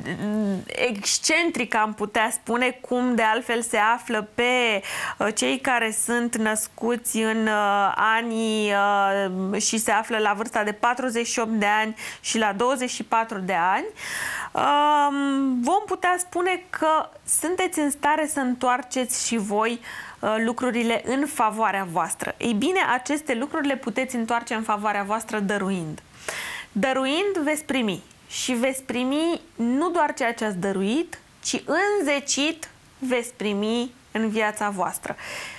excentrică, am putea spune, cum de altfel se află pe uh, cei care sunt născuți în uh, anii uh, și se află la vârsta de patruzeci și opt de ani și la douăzeci și patru de ani, uh, vom putea spune că sunteți în stare să întoarceți și voi lucrurile în favoarea voastră. Ei bine, aceste lucruri le puteți întoarce în favoarea voastră dăruind. Dăruind veți primi și veți primi nu doar ceea ce ați dăruit, ci înzecit veți primi în viața voastră.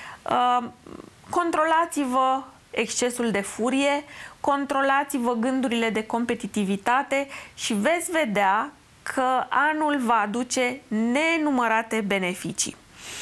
Controlați-vă excesul de furie, controlați-vă gândurile de competitivitate și veți vedea că anul va aduce nenumărate beneficii.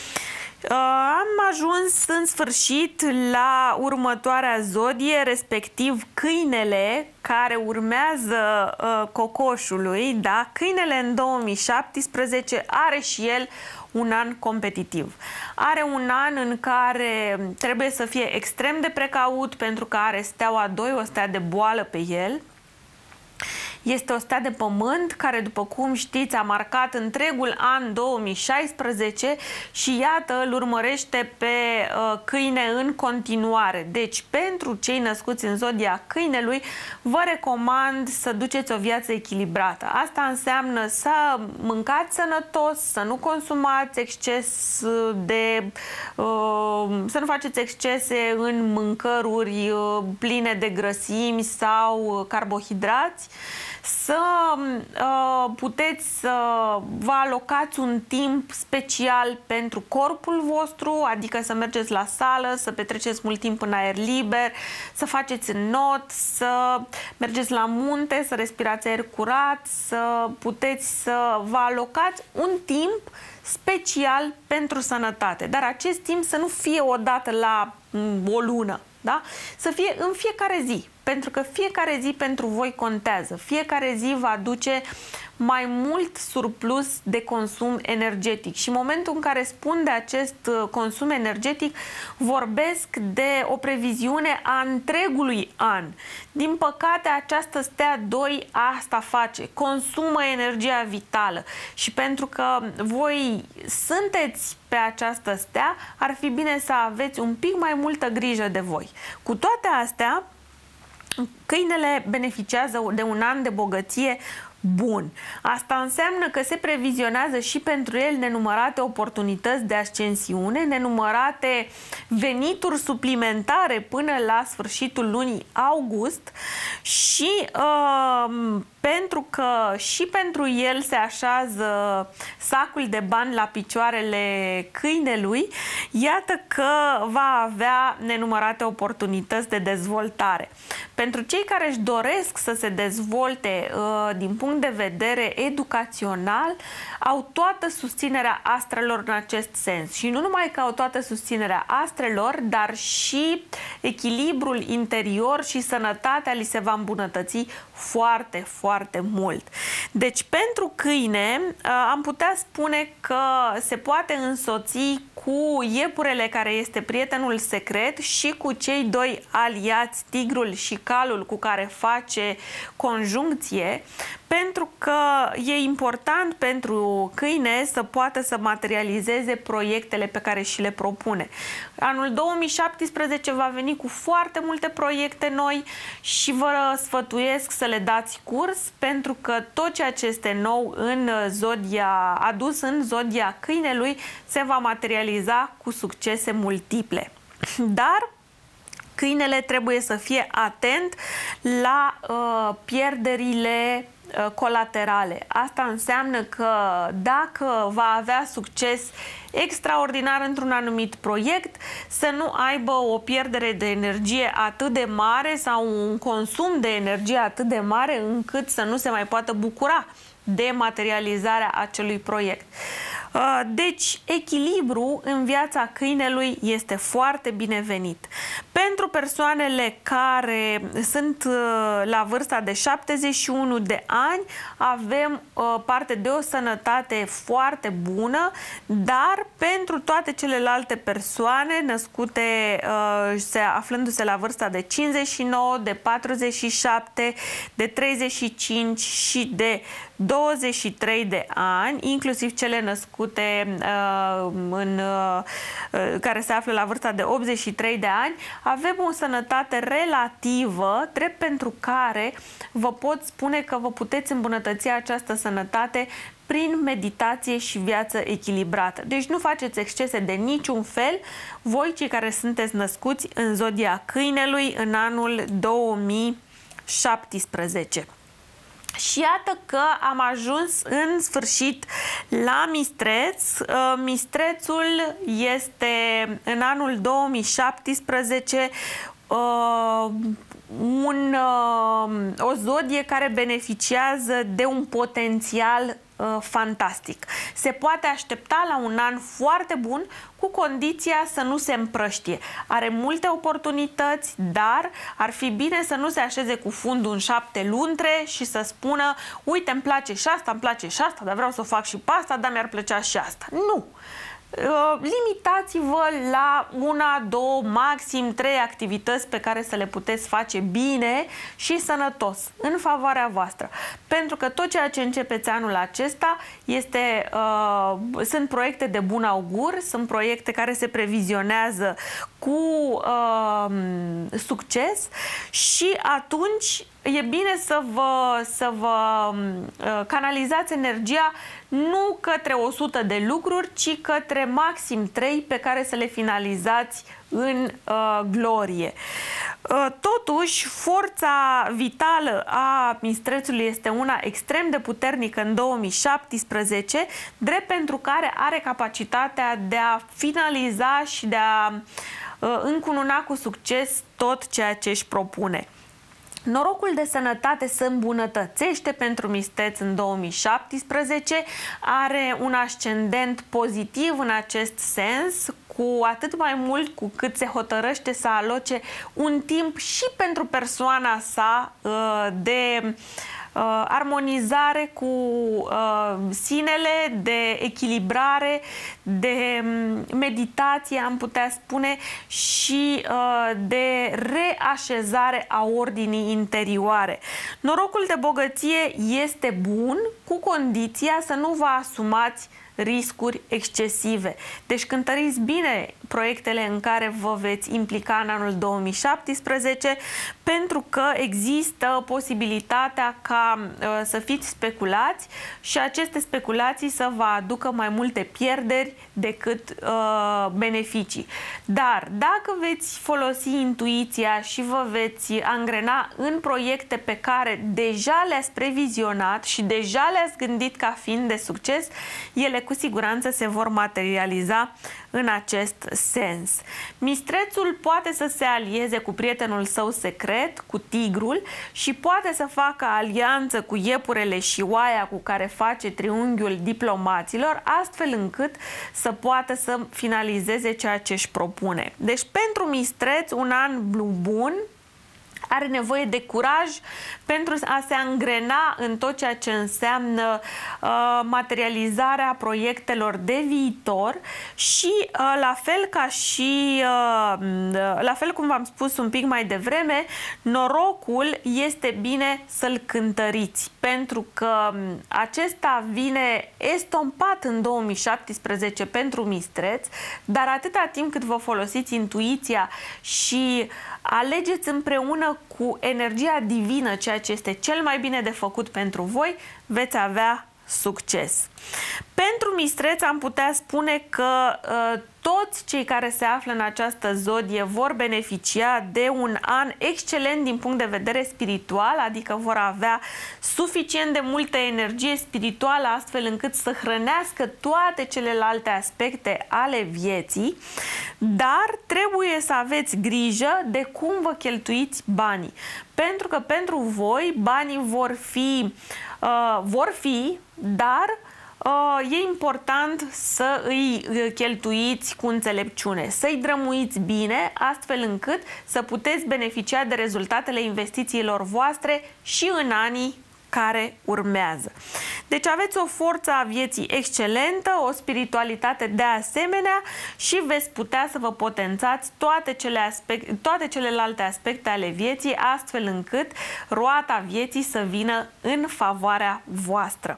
Am ajuns în sfârșit la următoarea zodie, respectiv câinele, care urmează uh, cocoșului. Da? Câinele în două mii șaptesprezece are și el un an competitiv. Are un an în care trebuie să fie extrem de precaut, pentru că are steaua doi, o stea de boală pe el. Este o stea de pământ care, după cum știți, a marcat întregul an două mii șaisprezece și iată, îl urmărește pe uh, câine în continuare. Deci, pentru cei născuți în zodia câinelui, vă recomand să duceți o viață echilibrată. Asta înseamnă să mâncați sănătos, să nu consumați exces de... Uh, să nu faceți excese în mâncăruri uh, pline de grăsimi sau carbohidrați, să uh, puteți să vă alocați un timp special pentru corpul vostru, adică să mergeți la sală, să petreceți mult timp în aer liber, să faceți înot, să mergeți la munte, să respirați aer curat, să puteți să vă alocați un timp special pentru sănătate. Dar acest timp să nu fie o dată la o lună, da? Să fie în fiecare zi, pentru că fiecare zi pentru voi contează. Fiecare zi va aduce mai mult surplus de consum energetic. Și în momentul în care spun de acest consum energetic, vorbesc de o previziune a întregului an. Din păcate, această stea doi asta face, consumă energia vitală. Și pentru că voi sunteți pe această stea, ar fi bine să aveți un pic mai multă grijă de voi. Cu toate astea, câinele beneficiază de un an de bogăție bun. Asta înseamnă că se previzionează și pentru el nenumărate oportunități de ascensiune, nenumărate venituri suplimentare până la sfârșitul lunii august și uh, pentru că și pentru el se așează sacul de bani la picioarele câinelui, iată că va avea nenumărate oportunități de dezvoltare. Pentru cei care își doresc să se dezvolte uh, din punct de vedere educațional, au toată susținerea astrelor în acest sens. Și nu numai că au toată susținerea astrelor, dar și echilibrul interior și sănătatea li se va îmbunătăți foarte, foarte mult. Deci, pentru câine, am putea spune că se poate însoți cu iepurele, care este prietenul secret, și cu cei doi aliați, tigrul și calul, cu care face conjuncție, pentru că e important pentru câine să poată să materializeze proiectele pe care și le propune. Anul două mii șaptesprezece va veni cu foarte multe proiecte noi și vă sfătuiesc să le dați curs, pentru că tot ceea ce este nou în zodia, adus în zodia câinelui, se va materializa cu succese multiple. Dar câinele trebuie să fie atent la uh, pierderile colaterale. Asta înseamnă că dacă va avea succes extraordinar într-un anumit proiect, să nu aibă o pierdere de energie atât de mare sau un consum de energie atât de mare încât să nu se mai poată bucura de materializarea acelui proiect. Deci, echilibru în viața câinelui este foarte binevenit. Pentru persoanele care sunt la vârsta de șaptezeci și unu de ani, avem parte de o sănătate foarte bună, dar pentru toate celelalte persoane născute, se aflându-se la vârsta de cincizeci și nouă, de patruzeci și șapte, de treizeci și cinci și de douăzeci și trei de ani, inclusiv cele născute uh, în, uh, care se află la vârsta de optzeci și trei de ani, avem o sănătate relativă, drept pentru care vă pot spune că vă puteți îmbunătăți această sănătate prin meditație și viață echilibrată. Deci nu faceți excese de niciun fel, voi cei care sunteți născuți în zodia câinelui în anul două mii șaptesprezece. Și iată că am ajuns în sfârșit la Mistreț. Mistrețul este în anul două mii șaptesprezece un, o zodie care beneficiază de un potențial fantastic. Se poate aștepta la un an foarte bun, cu condiția să nu se împrăștie. Are multe oportunități, dar ar fi bine să nu se așeze cu fundul în șapte luntre și să spună: uite, îmi place și asta, îmi place și asta, dar vreau să o fac și pe asta, dar mi-ar plăcea și asta. Nu! Limitați-vă la una, două, maxim trei activități pe care să le puteți face bine și sănătos, în favoarea voastră. Pentru că tot ceea ce începeți anul acesta este, uh, sunt proiecte de bun augur, sunt proiecte care se previzionează cu uh, succes și atunci e bine să vă, să vă canalizați energia nu către o sută de lucruri, ci către maxim trei pe care să le finalizați în uh, glorie. Uh, totuși, forța vitală a mistrețului este una extrem de puternică în două mii șaptesprezece, drept pentru care are capacitatea de a finaliza și de a uh, încununa cu succes tot ceea ce își propune. Norocul de sănătate se îmbunătățește pentru mistreț în două mii șaptesprezece, are un ascendent pozitiv în acest sens, cu atât mai mult cu cât se hotărăște să aloce un timp și pentru persoana sa de armonizare cu sinele, de echilibrare, de meditație, am putea spune, și de reașezare a ordinii interioare. Norocul de bogăție este bun, cu condiția să nu vă asumați riscuri excesive. Deci cântăriți bine proiectele în care vă veți implica în anul două mii șaptesprezece, pentru că există posibilitatea ca uh, să fiți speculați și aceste speculații să vă aducă mai multe pierderi decât uh, beneficii. Dar dacă veți folosi intuiția și vă veți angrena în proiecte pe care deja le-ați previzionat și deja le-ați gândit ca fiind de succes, ele cu siguranță se vor materializa în acest sens. Mistrețul poate să se alieze cu prietenul său secret, cu tigrul, și poate să facă alianță cu iepurele și oaia cu care face triunghiul diplomaților, astfel încât să poată să finalizeze ceea ce își propune. Deci pentru mistreț un an bun, are nevoie de curaj pentru a se angrena în tot ceea ce înseamnă uh, materializarea proiectelor de viitor și uh, la fel ca și uh, la fel cum v-am spus un pic mai devreme, norocul este bine să-l cântăriți, pentru că acesta vine estompat în două mii șaptesprezece pentru mistreț, dar atâta timp cât vă folosiți intuiția și alegeți împreună cu energia divină ceea ce este cel mai bine de făcut pentru voi, veți avea succes. Pentru mistreț am putea spune că uh, toți cei care se află în această zodie vor beneficia de un an excelent din punct de vedere spiritual, adică vor avea suficient de multă energie spirituală astfel încât să hrănească toate celelalte aspecte ale vieții, dar trebuie să aveți grijă de cum vă cheltuiți banii, pentru că pentru voi banii vor fi, uh, vor fi, dar e important să îi cheltuiți cu înțelepciune, să-i drămuiți bine, astfel încât să puteți beneficia de rezultatele investițiilor voastre și în anii care urmează. Deci aveți o forță a vieții excelentă, o spiritualitate de asemenea și veți putea să vă potențați toate, cele aspect, toate celelalte aspecte ale vieții, astfel încât roata vieții să vină în favoarea voastră.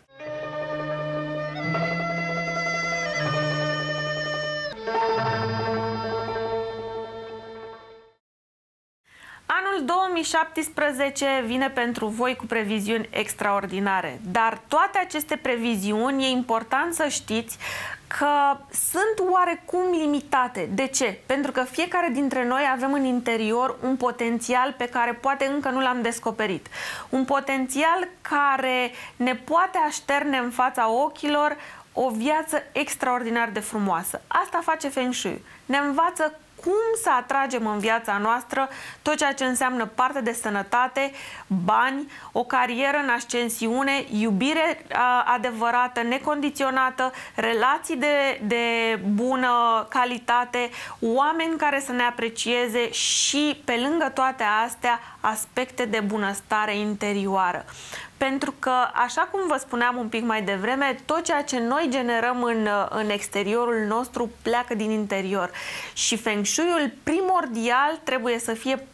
Anul două mii șaptesprezece vine pentru voi cu previziuni extraordinare, dar toate aceste previziuni e important să știți că sunt oarecum limitate. De ce? Pentru că fiecare dintre noi avem în interior un potențial pe care poate încă nu l-am descoperit. Un potențial care ne poate așterne în fața ochilor o viață extraordinar de frumoasă. Asta face Feng Shui. Ne învață cum să atragem în viața noastră tot ceea ce înseamnă parte de sănătate, bani, o carieră în ascensiune, iubire adevărată, necondiționată, relații de, de bună calitate, oameni care să ne aprecieze și, pe lângă toate astea, aspecte de bunăstare interioară. Pentru că, așa cum vă spuneam un pic mai devreme, tot ceea ce noi generăm în, în exteriorul nostru pleacă din interior. Și Feng Shui-ul primordial trebuie să fie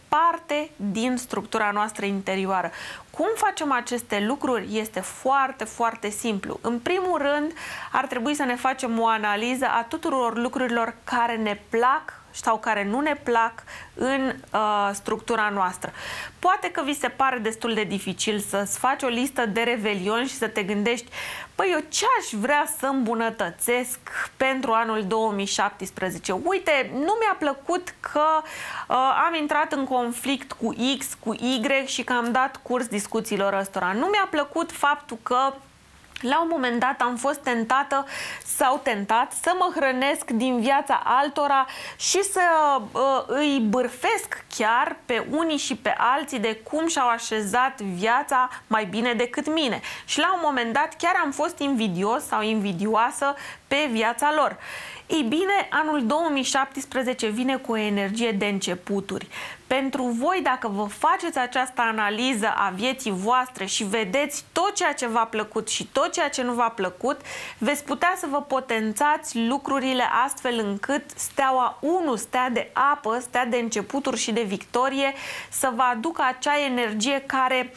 parte din structura noastră interioară. Cum facem aceste lucruri? Este foarte, foarte simplu. În primul rând, ar trebui să ne facem o analiză a tuturor lucrurilor care ne plac sau care nu ne plac în uh, structura noastră. Poate că vi se pare destul de dificil să-ți faci o listă de revelion și să te gândești, păi eu ce aș vrea să îmbunătățesc pentru anul două mii șaptesprezece? Uite, nu mi-a plăcut că uh, am intrat în conflict cu X, cu Y și că am dat curs discuțiilor ăstora. Nu mi-a plăcut faptul că la un moment dat am fost tentată sau tentat să mă hrănesc din viața altora și să uh, îi bârfesc chiar pe unii și pe alții de cum și-au așezat viața mai bine decât mine. Și la un moment dat chiar am fost invidios sau invidioasă pe viața lor. Ei bine, anul două mii șaptesprezece vine cu o energie de începuturi. Pentru voi, dacă vă faceți această analiză a vieții voastre și vedeți tot ceea ce v-a plăcut și tot ceea ce nu v-a plăcut, veți putea să vă potențați lucrurile astfel încât steaua unu, stea de apă, stea de începuturi și de victorie, să vă aducă acea energie care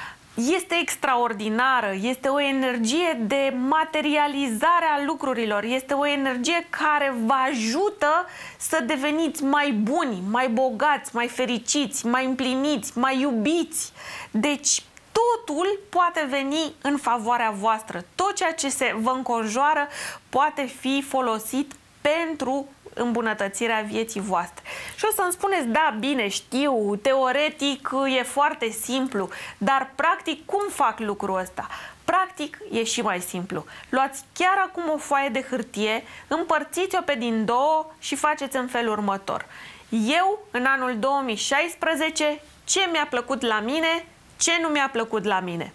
este extraordinară, este o energie de materializare a lucrurilor, este o energie care vă ajută să deveniți mai buni, mai bogați, mai fericiți, mai împliniți, mai iubiți. Deci totul poate veni în favoarea voastră. Tot ceea ce se vă înconjoară poate fi folosit pentru îmbunătățirea vieții voastre. Și o să-mi spuneți, da, bine, știu, teoretic e foarte simplu, dar practic cum fac lucrul ăsta? Practic e și mai simplu. Luați chiar acum o foaie de hârtie, împărțiți-o pe din două și faceți în felul următor. Eu, în anul două mii șaisprezece, ce mi-a plăcut la mine, ce nu mi-a plăcut la mine.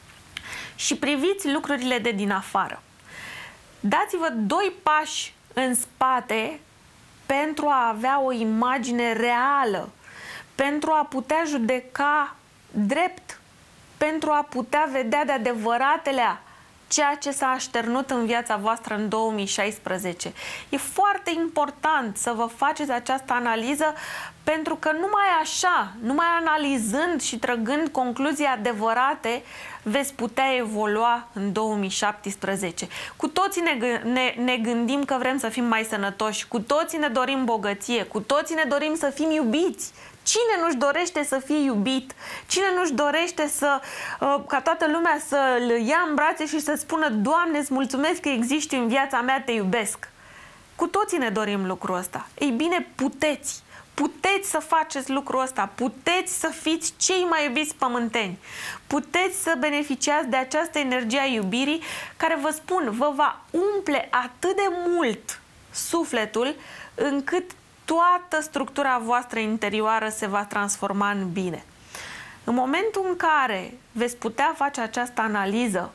Și priviți lucrurile de din afară. Dați-vă doi pași în spate pentru a avea o imagine reală, pentru a putea judeca drept, pentru a putea vedea de adevăratelea ceea ce s-a așternut în viața voastră în două mii șaisprezece. E foarte important să vă faceți această analiză, pentru că numai așa, numai analizând și trăgând concluzii adevărate, veți putea evolua în două mii șaptesprezece. Cu toții ne, ne, ne gândim că vrem să fim mai sănătoși, cu toții ne dorim bogăție, cu toții ne dorim să fim iubiți. Cine nu-și dorește să fie iubit? Cine nu-și dorește să, ca toată lumea să-l ia în brațe și să spună, Doamne, îți mulțumesc că existi în viața mea, te iubesc? Cu toții ne dorim lucrul ăsta. Ei bine, puteți. Puteți să faceți lucrul ăsta, puteți să fiți cei mai iubiți pământeni, puteți să beneficiați de această energie a iubirii care, vă spun, vă va umple atât de mult sufletul încât toată structura voastră interioară se va transforma în bine. În momentul în care veți putea face această analiză,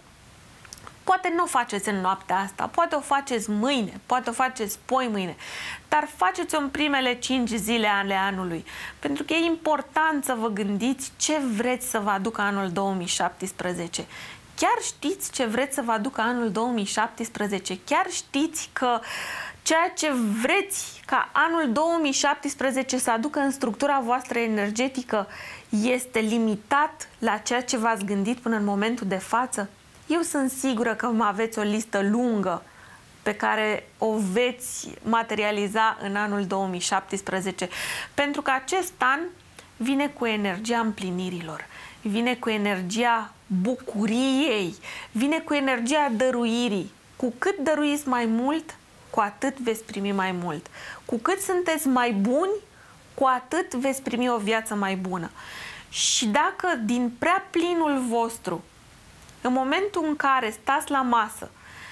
poate nu o faceți în noaptea asta, poate o faceți mâine, poate o faceți poi mâine, dar faceți-o în primele cinci zile ale anului, pentru că e important să vă gândiți ce vreți să vă aducă anul două mii șaptesprezece. Chiar știți ce vreți să vă aducă anul două mii șaptesprezece? Chiar știți că ceea ce vreți ca anul două mii șaptesprezece să aducă în structura voastră energetică este limitat la ceea ce v-ați gândit până în momentul de față? Eu sunt sigură că aveți o listă lungă pe care o veți materializa în anul două mii șaptesprezece, pentru că acest an vine cu energia împlinirilor, vine cu energia bucuriei, vine cu energia dăruirii. Cu cât dăruiți mai mult, cu atât veți primi mai mult. Cu cât sunteți mai buni, cu atât veți primi o viață mai bună. Și dacă din prea plinul vostru, în momentul în care stați la masă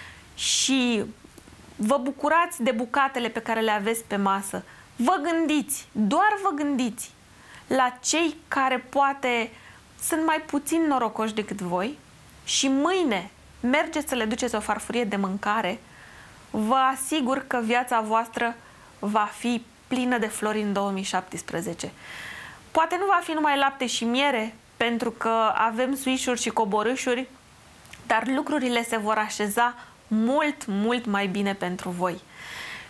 și vă bucurați de bucatele pe care le aveți pe masă, vă gândiți, doar vă gândiți la cei care poate sunt mai puțin norocoși decât voi și mâine mergeți să le duceți o farfurie de mâncare, vă asigur că viața voastră va fi plină de flori în două mii șaptesprezece. Poate nu va fi numai lapte și miere, pentru că avem suișuri și coborâșuri, dar lucrurile se vor așeza mult, mult mai bine pentru voi.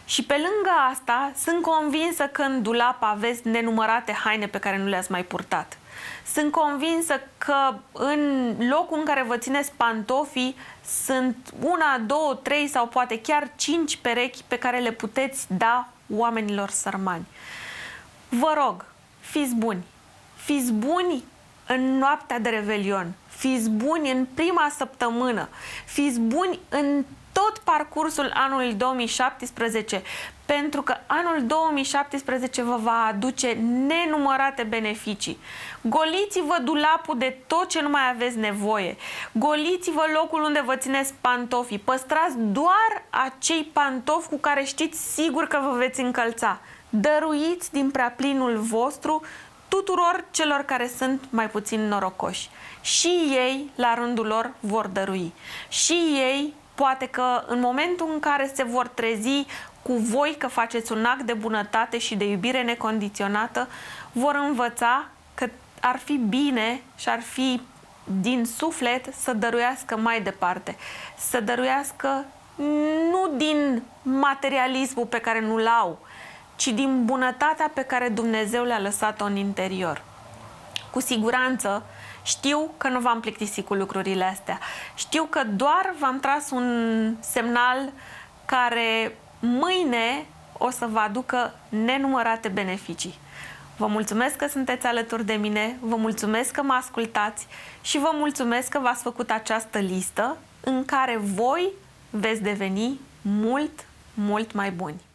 Și pe lângă asta, sunt convinsă că în dulap aveți nenumărate haine pe care nu le-ați mai purtat. Sunt convinsă că în locul în care vă țineți pantofii sunt una, două, trei sau poate chiar cinci perechi pe care le puteți da oamenilor sărmani. Vă rog, fiți buni. Fiți buni în noaptea de Revelion. Fiți buni în prima săptămână. Fiți buni în tot parcursul anului două mii șaptesprezece, pentru că anul două mii șaptesprezece vă va aduce nenumărate beneficii. Goliți-vă dulapul de tot ce nu mai aveți nevoie. Goliți-vă locul unde vă țineți pantofii. Păstrați doar acei pantofi cu care știți sigur că vă veți încălța. Dăruiți din prea plinul vostru tuturor celor care sunt mai puțin norocoși. Și ei, la rândul lor, vor dărui. Și ei, poate că în momentul în care se vor trezi cu voi că faceți un act de bunătate și de iubire necondiționată, vor învăța că ar fi bine și ar fi din suflet să dăruiască mai departe. Să dăruiască nu din materialismul pe care nu-l au, ci din bunătatea pe care Dumnezeu le-a lăsat-o în interior. Cu siguranță știu că nu v-am plictisit cu lucrurile astea. Știu că doar v-am tras un semnal care mâine o să vă aducă nenumărate beneficii. Vă mulțumesc că sunteți alături de mine, vă mulțumesc că mă ascultați și vă mulțumesc că v-ați făcut această listă în care voi veți deveni mult, mult mai buni.